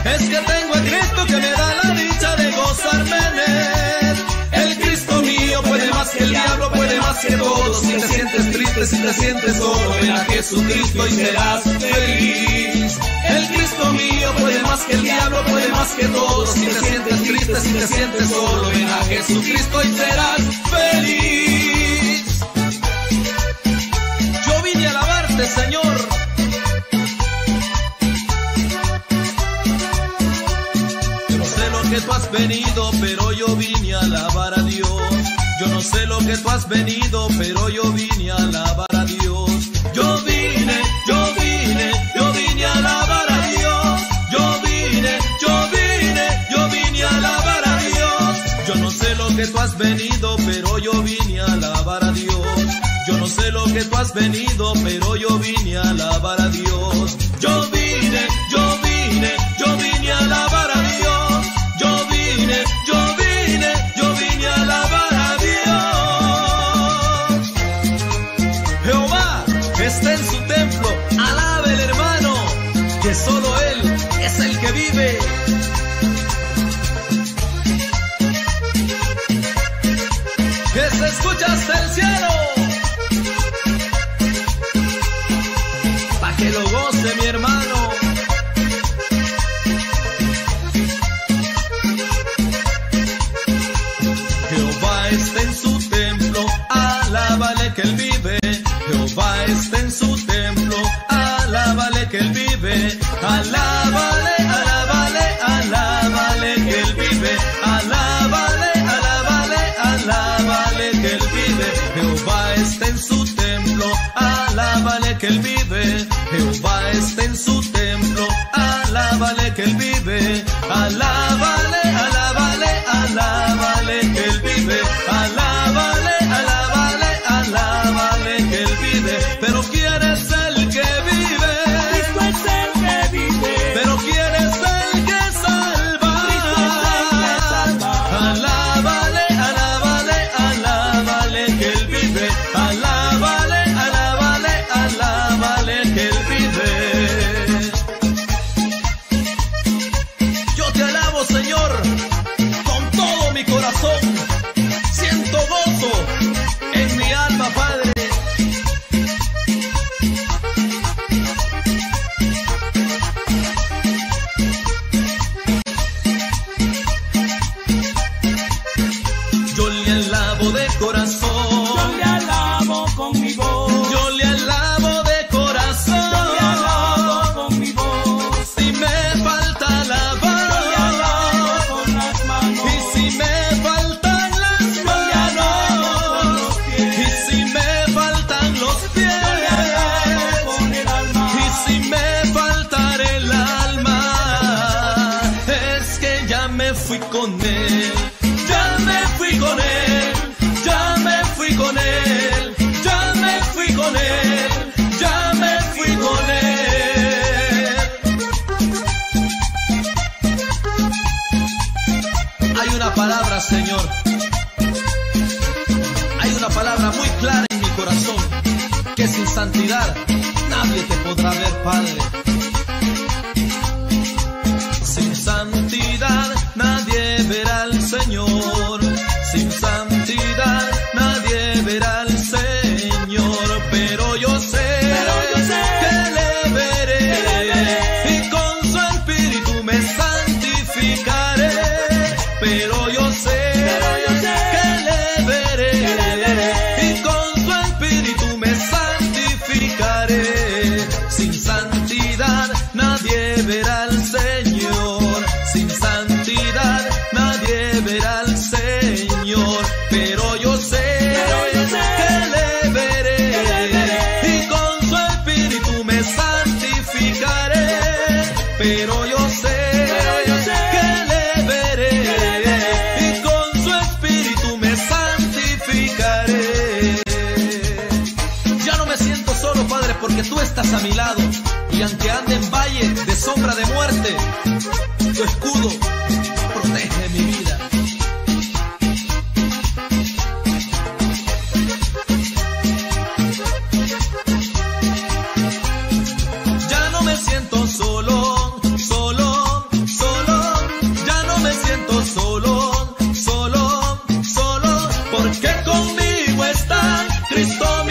Speaker 4: Si te sientes triste, si te sientes solo, ven a Jesucristo y serás feliz. El Cristo mío puede más que el diablo, puede más que todo. Si te sientes triste, si te sientes solo, ven a Jesucristo y serás feliz. Yo vine a alabarte, Señor. Yo no sé lo que tú has venido, pero yo vine a alabar a Dios. Yo no sé lo que tú has venido, pero yo vine a alabar a Dios. Yo vine a alabar a Dios. Yo vine a alabar a Dios. Yo no sé lo que tú has venido, pero yo vine a alabar a Dios. Yo no sé lo que tú has venido, pero yo vine a alabar a Dios. Yo vine a alabar a Dios. Yo vine a alabar a Dios. Jehová está en su templo, alabe el hermano, que solo Él es el que vive. Que se escucha hasta el cielo, pa' que lo goce mi hermano. Jehová está en su templo, alábale que Él vive. Jehová está en su templo, alábale que Él vive. Alábale, alábale, alábale que Él vive. Alábale, alábale, alábale que Él vive. Jehová está en su templo, alábale que Él vive. Jehová está en su templo, alábale que Él vive. Alábale, alábale, alábale que Él vive. Alábale, alábale, alábale que Él vive. Pero ¿quién es el que vive?
Speaker 5: Cristo es el que vive.
Speaker 4: Pero ¿quién es el que salva? Alábale, alábale, alábale que Él vive. Alábale, alábale, alábale que Él vive. Yo te alabo, Señor, con todo mi corazón. Siento gozo en mi alma, Padre. Yo le alabo de corazón.
Speaker 5: Yo le alabo con mi voz.
Speaker 4: Yo le alabo de corazón.
Speaker 5: Yo le alabo con mi voz.
Speaker 4: Si me falta
Speaker 5: Yo le alabo
Speaker 4: alabar,
Speaker 5: con las manos.
Speaker 4: y si me faltan las
Speaker 5: Yo le alabo con
Speaker 4: manos,
Speaker 5: los pies.
Speaker 4: y si me faltan los pies,
Speaker 5: Yo le alabo con el alma.
Speaker 4: y si me faltara el alma, es que ya me fui con Él. Ya me fui con Él. Ya me fui con Él. Ya me fui con Él. Ya me fui con Él. Hay una palabra, Señor. Hay una palabra muy clara en mi corazón, que sin santidad nadie te podrá ver, Padre. Sin santidad nadie verá al Señor. Sin santidad nadie verá al Señor. Pero yo sé que le veré, y con su espíritu me santificaré. Pero yo sé que le veré, y con su espíritu me santificaré. Sin santidad nadie verá al Señor. Sin santidad nadie verá al Señor. Pero yo sé que le veré, y con su espíritu me santificaré. Pero yo sé que le veré, y con su espíritu me santificaré. Ya no me siento solo, Padre, porque tú estás a mi lado. Y aunque ande en valle de sombra de muerte, tu escudo protege mi vida. Ya no me siento solo, solo, solo. Ya no me siento solo, solo, solo. Porque conmigo está Cristo.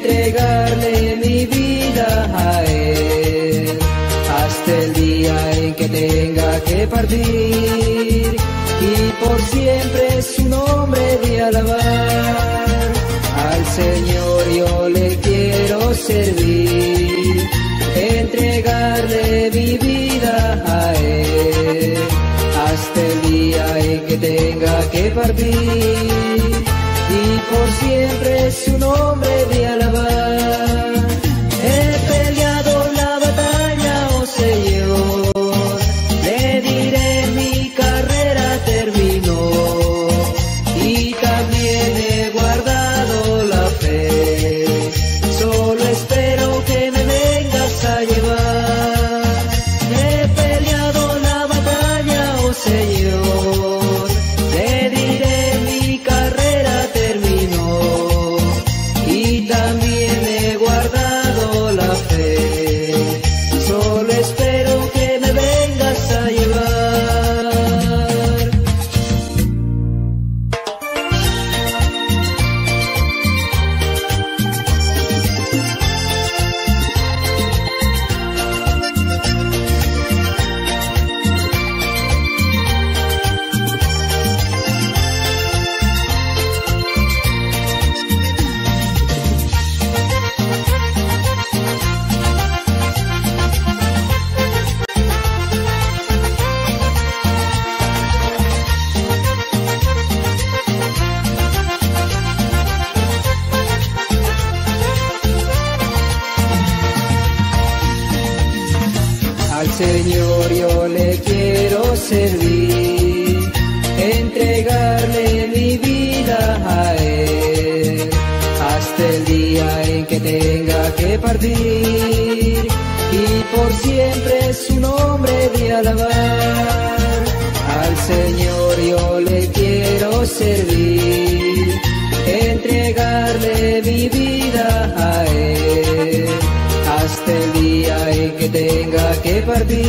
Speaker 6: entregarle mi vida a Él, hasta el día en que tenga que partir, y por siempre su nombre de alabar. Al Señor yo le quiero servir, entregarle mi vida a Él, hasta el día en que tenga que partir, y por siempre su nombre de alabar. He peleado la batalla, oh Señor, le diré mi carrera terminó, y también he guardado la fe, solo espero que me vengas a llevar. He peleado la batalla, oh Señor, le diré mi carrera terminó, y también he guardado la fe, solo espero que me vengas a llevar. Al Señor yo le quiero servir, entregarle mi vida a Él, hasta el día en que tenga que partir, y por siempre su nombre de alabar. Al Señor yo le quiero servir, entregarle mi vida a Él, hasta el día en que tenga que partir,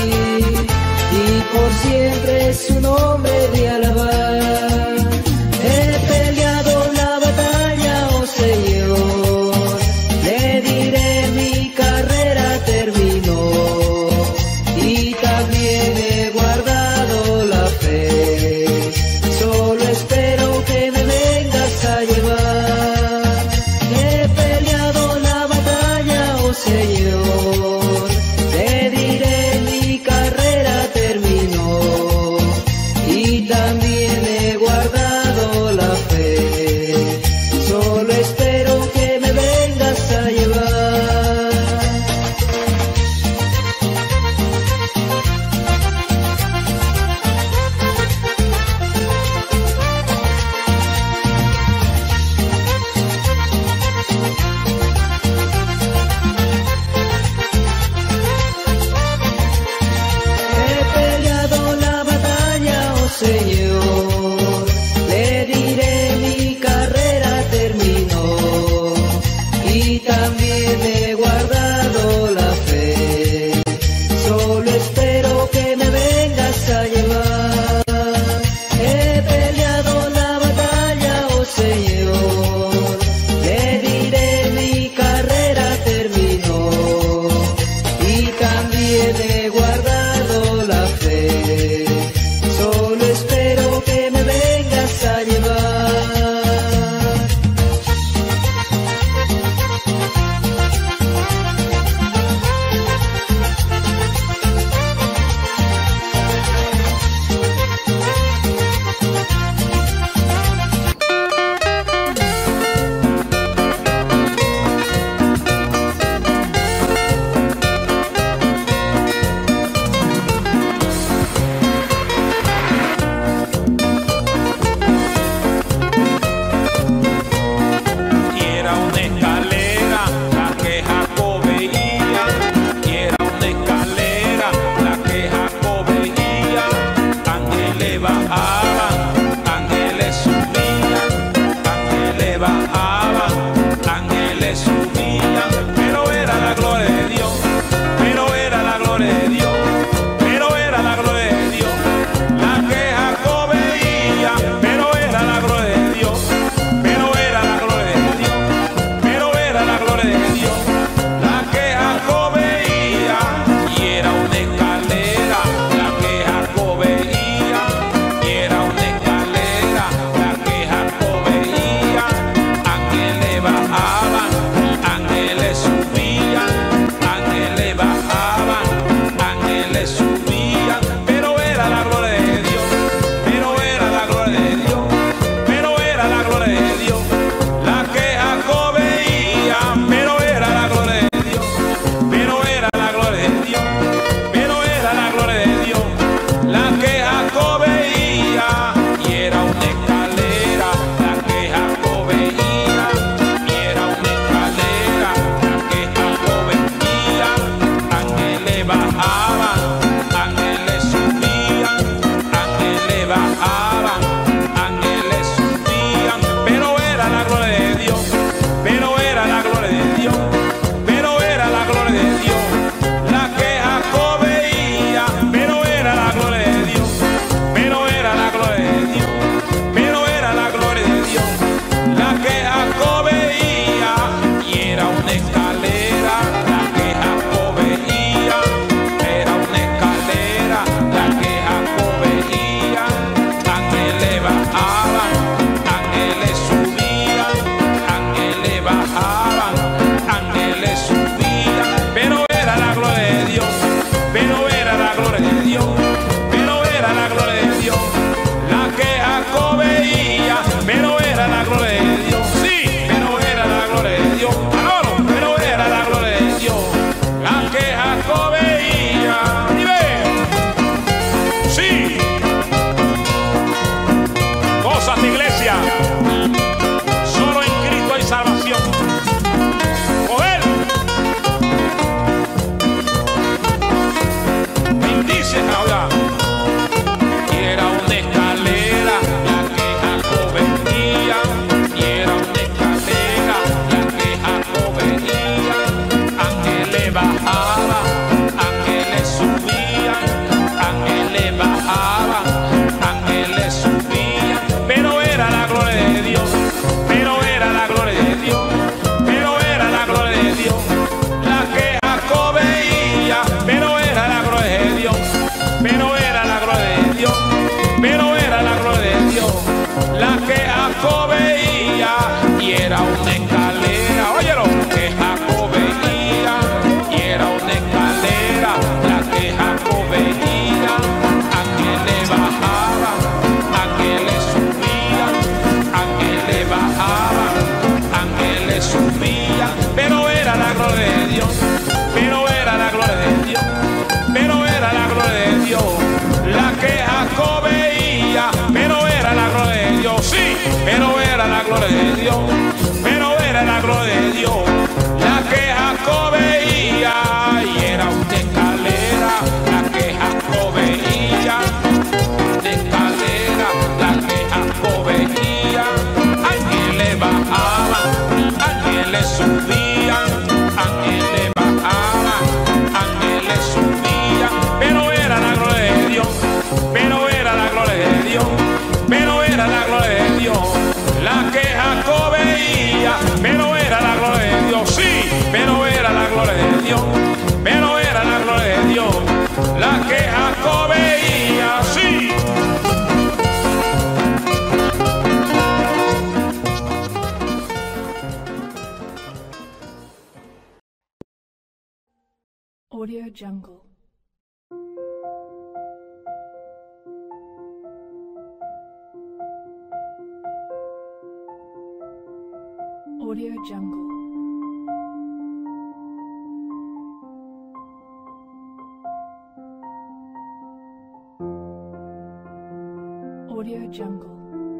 Speaker 6: y por siempre su nombre de alabar. He peleado la batalla, oh Señor, le diré mi carrera terminó, y también he guardado la fe, solo espero que me vengas a llevar. He peleado la batalla, oh Señor, le diré mi carrera terminó, y también he guardado la fe, solo espero que me vengas a llevar. He peleado la batalla, oh Señor, le diré mi carrera terminó, y también he guardado la fe, solo espero que me vengas a llevar. He peleado la batalla, oh Señor, le diré mi carrera terminó, y también he guardado la fe, solo espero que me vengas a llevar.
Speaker 7: subían, ángeles bajaban, ángeles subían, pero era la gloria de Dios, pero era la gloria de Dios, pero era la gloria de Dios, la que Jacob veía, pero era la gloria de Dios, sí, pero era la gloria de Dios, pero era la gloria de Dios, la que Jacob veía, sí.
Speaker 8: Audio Jungle. Audio Jungle. Audio Jungle.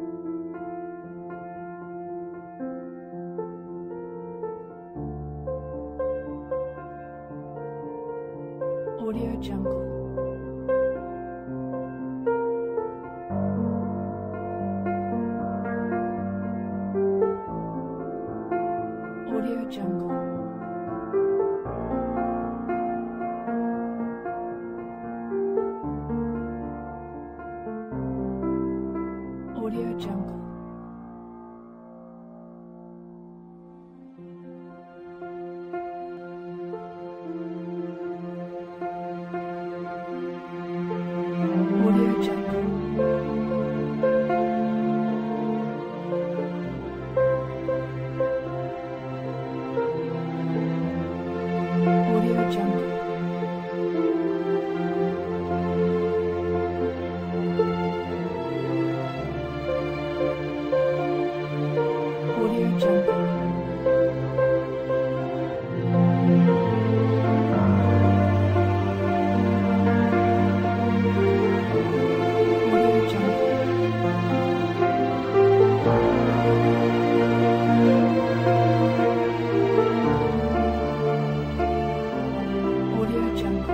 Speaker 8: Audio Jungle. Audio Jungle. Audio Jungle. Audio Jungle. Audio Jungle. Audio Jungle. Audio Jungle. Audio Jungle.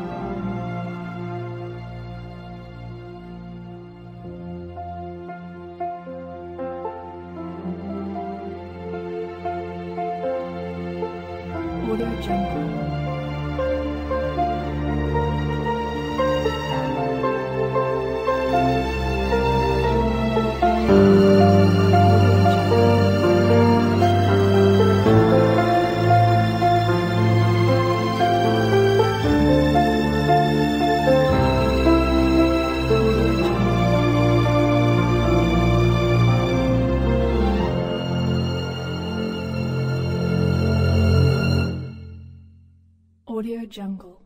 Speaker 8: Audio Jungle. Audio Jungle.